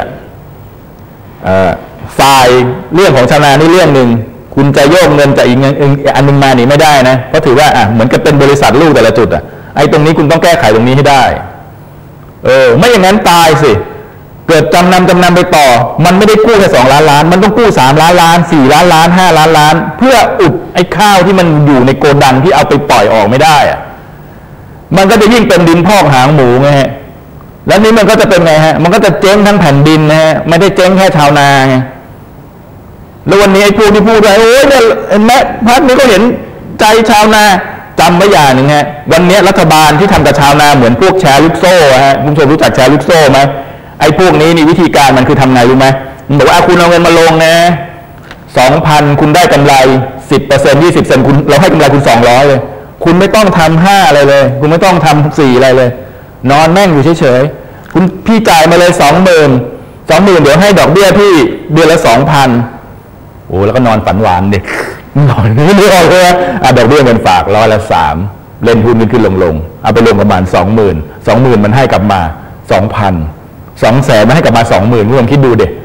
ฝ่ายเรื่องของชาวนานี่เรื่องหนึ่งคุณจะโยกเงินจากอีกอันนึงมาหนีไม่ได้นะเพราะถือว่าเหมือนกับเป็นบริษัทลูกแต่ละจุดไอ้ตรงนี้คุณต้องแก้ไขตรงนี้ให้ได้ไม่อย่างนั้นตายสิเกิดจำนำไปต่อมันไม่ได้กู้แค่2 ล้านล้านมันต้องกู้3 ล้านล้าน4 ล้านล้าน5 ล้านล้านเพื่ออุดไอ้ข้าวที่มันอยู่ในโกดังที่เอาไปปล่อยออกไม่ได้มันก็จะยิ่งเป็นดินพอกหางหมูไงฮะแล้วนี้มันก็จะเป็นไงฮะมันก็จะเจ๊งทั้งแผ่นดินนะฮะไม่ได้เจ๊งแค่ชาวนาไงแล้ววันนี้ไอ้พวกที่พูดว่าโอ้ยเนี่ยแม่พรรคนี้ก็เห็นใจชาวนาจำไว้อย่างหนึ่งฮะวันนี้รัฐบาลที่ทำกับชาวนาเหมือนพวกแชร์ลูกโซ่ฮะคุณผู้ชมรู้จักแชร์ลูกโซ่ไหมไอ้พวกนี้นี่วิธีการมันคือทำไงรู้ไหมมันบอกว่าคุณเอาเงินมาลงนะ 2,000 คุณได้กำไร 10% 20% คุณเราให้กำไรคุณ200เลยคุณไม่ต้องทำ5อะไรเลยคุณไม่ต้องทำ4อะไรเลยนอนแม่งอยู่เฉยๆคุณพี่จ่ายมาเลย 20,000 เดี๋ยวให้ดอกเบี้ยพี่เดือนละ 2,000 โอ้แล้วก็นอนฝันหวานเด็กนอนไม่ออกเลยดอกเบี้ยเงินฝาก3%เล่นหุ้นขึ้นลงเอาไปลงประมาณ 20,000 มันให้กลับมา 2,000 200,000มันให้กลับมา 20,000คุณลองคิดดูเด็ก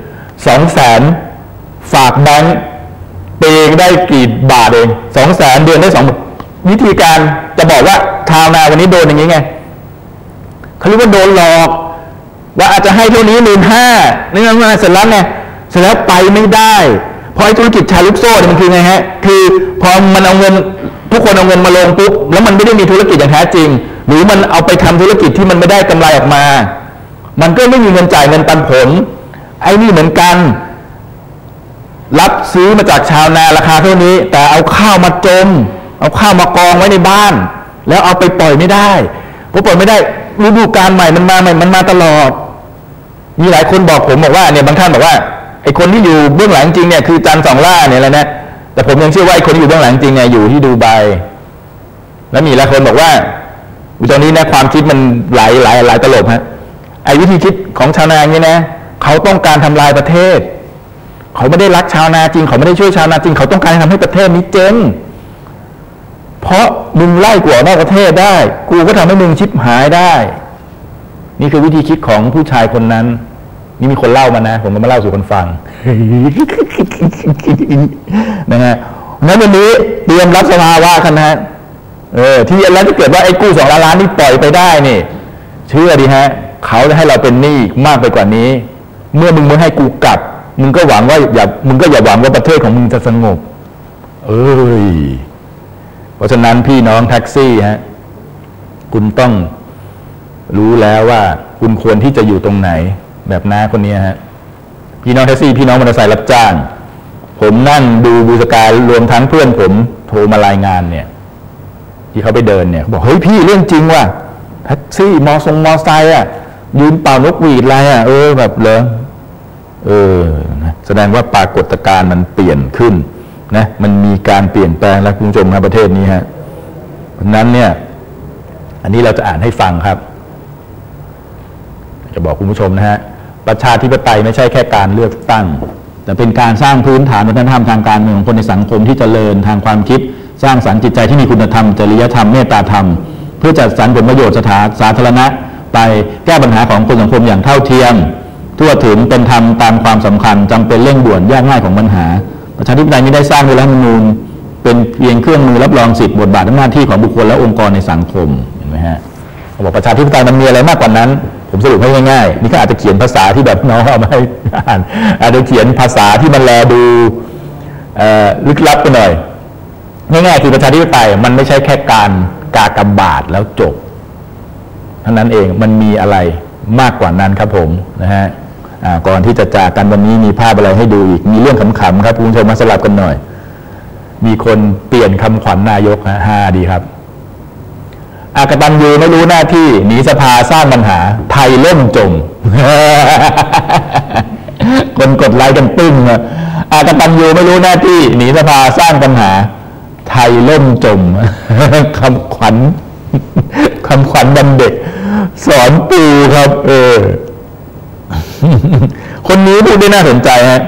200,000 ฝากแบงค์ปีได้กี่บาทเอง 200,000 เดือนได้20,000วิธีการจะบอกว่าชาวนาวันนี้โดนอย่างนี้ไงเขาเรียกว่าโดนหลอกว่าอาจจะให้เท่านี้15,000นี่มันเสร็จแล้วไงเสร็จแล้วไปไม่ได้เพราะไอ้ธุรกิจชาลูกโซ่มันคือไงฮะคือพอมันเอาเงินทุกคนเอาเงินมาลงปุ๊บแล้วมันไม่ได้มีธุรกิจอย่างแท้จริงหรือมันเอาไปทำธุรกิจที่มันไม่ได้กำไรออกมามันก็ไม่มีเงินจ่ายเงินปันผลไอ้นี่เหมือนกันรับซื้อมาจากชาวนาราคาเท่านี้แต่เอาข้าวมาจมเอาข้าวมากองไว้ในบ้านแล้วเอาไปปล่อยไม่ได้เพราะปล่อยไม่ได้ฤดูกาลใหม่มันมาตลอดมีหลายคนบอกผมบอกว่าเนี่ยบางท่านบอกว่าไอ้คนที่อยู่เบื้องหลังจริงเนี่ยคือจันทร์สองล่าเนี่ยแหละนะแต่ผมยังเชื่อว่าไอ้คนที่อยู่เบื้องหลังจริงเนี่ยอยู่ที่ดูไบแล้วมีหลายคนบอกว่าตอนนี้นะความคิดมันหลายตลบฮะไอ้วิธีคิดของชาวนาเนี่ยนะเขาต้องการทำลายประเทศเขาไม่ได้รักชาวนาจริงเขาไม่ได้ช่วยชาวนาจริงเขาต้องการทำให้ประเทศนี้เจ๊งเพราะมึงไล่กูออกนอกประเทศได้กูก็ทำให้มึงชิบหายได้นี่คือวิธีคิดของผู้ชายคนนั้นนี่มีคนเล่ามานะผมก็มาเล่าสู่คนฟัง นะฮะนั้นวันนี้เตรียมรับสภาวะกันนะฮะที่แล้วถ้าเกิดว่าไอ้กู้2 ล้านล้านนี่ปล่อยไปได้นี่เชื่อดิฮะเขาจะให้เราเป็นหนี้มากไปกว่านี้เมื่อมึงไม่ให้กูกลับมึงก็หวังว่ามึงก็อย่าหวังว่าประเทศของมึงจะสงบเพราะฉะนั้นพี่น้องแท็กซี่ฮะคุณต้องรู้แล้วว่าคุณควรที่จะอยู่ตรงไหนแบบน้าคนนี้ฮะพี่น้องแท็กซี่พี่น้องมอเตอร์ไซค์รับจ้างผมนั่งดูบูสการรวมทั้งเพื่อนผมโทรมารายงานเนี่ยที่เขาไปเดินเนี่ยเขาบอกเฮ้ยพี่เรื่องจริงว่ะแท็กซี่มอไซค์ยืนเป่านกหวีดอะไรแบบเลยแสดงว่าปรากฏการณ์มันเปลี่ยนขึ้นนะมันมีการเปลี่ยนแปลงแล้วคุณผู้ชมในประเทศนี้ฮะเพราะนั้นเนี่ยอันนี้เราจะอ่านให้ฟังครับจะบอกคุณผู้ชมนะฮะประชาธิปไตยไม่ใช่แค่การเลือกตั้งแต่เป็นการสร้างพื้นฐานวัฒนธรรมทางการเมืองของคนในสังคมที่เจริญทางความคิดสร้างสรรค์จิตใจที่มีคุณธรรมจริยธรรมเมตตาธรรมเพื่อจัดสรรผลประโยชน์สาธารณะไปแก้ปัญหาของคนสังคมอย่างเท่าเทียมทั่วถึงเป็นธรรมตามความสำคัญจำเป็นเร่งด่วนยากง่ายของปัญหาประชาธิปไตยไม่ได้สร้างโดยรัฐธรรมนูญเป็นเพียงเครื่องมือรับรองสิทธิบทบาทและหน้าที่ของบุคคลและองค์กรในสังคมเห็นไหมฮะเขาบอกประชาธิปไตยมันมีอะไรมากกว่านั้นผมสรุปให้ง่ายๆนี่ก็อาจจะเขียนภาษาที่แบบน้องเอามาให้อ่านอาจจะเขียนภาษาที่มันแลดูลึกลับไปหน่อยง่ายๆคือประชาธิปไตยมันไม่ใช่แค่การกากบาทแล้วจบเท่านั้นเองมันมีอะไรมากกว่านั้นครับผมนะฮะก่อนที่จะจากกันวันนี้มีภาพอะไรให้ดูอีกมีเรื่องขำๆครับคุณผู้ชมมาสลับกันหน่อยมีคนเปลี่ยนคำขวัญนายกฮาดีครับอากตัญญูไม่รู้หน้าที่หนีสภาสร้างปัญหาไทยล่มจม คนกดไลค์กันปึ้งนะอากตัญญูไม่รู้หน้าที่หนีสภาสร้างปัญหาไทยล่มจม คำขวัญวันเด็กสอนปูครับคนนี้พูดได้น่าสนใจฮะ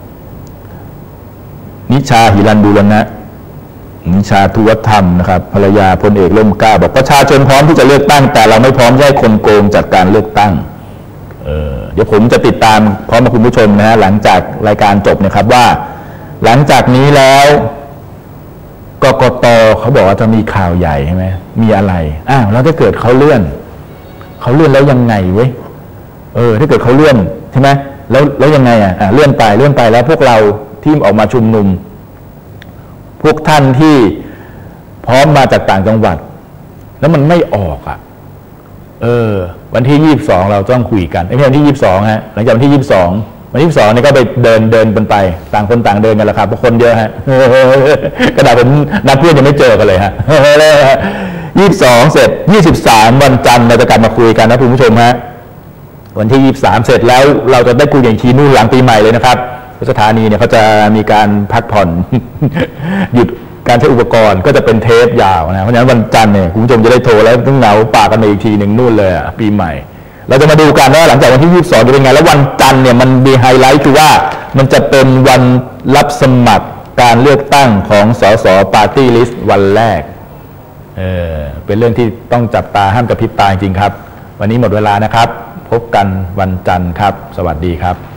นิชาหิรันบูรณะนิชาทุวัฒธรรมนะครับภรรยาพลเอกร่มเกล้าบอกประชาชนพร้อมที่จะเลือกตั้งแต่เราไม่พร้อมให้คนโกงจัดการเลือกตั้งเดี๋ยวผมจะติดตามพร้อมกับคุณผู้ชมนะฮะหลังจากรายการจบนะครับว่าหลังจากนี้แล้วกกต.เขาบอกว่าจะมีข่าวใหญ่ใช่ไหมมีอะไรแล้วถ้าเกิดเขาเลื่อนแล้วยังไงเว้ยถ้าเกิดเขาเลื่อนใช่ไหมแล้วยังไงเลื่อนไปแล้วพวกเราที่ออกมาชุมนุมพวกท่านที่พร้อมมาจากต่างจังหวัดแล้วมันไม่ออกวันที่22เราต้องคุยกันไม่ใช่วันที่22ฮะหลังจากวันที่22วันที่22นี่ก็ไปเดินกันไปต่างคนต่างเดินกันแล้วครับเพราะคนเยอะฮะกระดาษผมนัดเพื่อนยังไม่เจอกันเลยฮะ22เสร็จ23วันจันทร์เราจะกลับมาคุยกันนะคุณผู้ชมฮะวันที่23เสร็จแล้วเราจะได้คุยอย่างทีนู่นหลังปีใหม่เลยนะครับสถานีเนี่ยเขาจะมีการพักผ่อนหยุดการใช้อุปกรณ์ก็จะเป็นเทปยาวนะเพราะฉะนั้นวันจันทร์เนี่ยคุณผู้ชมจะได้โทรแล้วต้องเหงาปากกันไปอีกทีหนึ่งนู่นเลยปีใหม่เราจะมาดูกันว่าหลังจากวันที่22จะเป็นไงแล้ววันจันทร์เนี่ยมันมีไฮไลท์คือว่ามันจะเป็นวันรับสมัครการเลือกตั้งของสสปาร์ตี้ลิสต์วันแรกเป็นเรื่องที่ต้องจับตาห้ามกระพริบตาจริงครับวันนี้หมดเวลานะครับพบกันวันจันทร์ครับสวัสดีครับ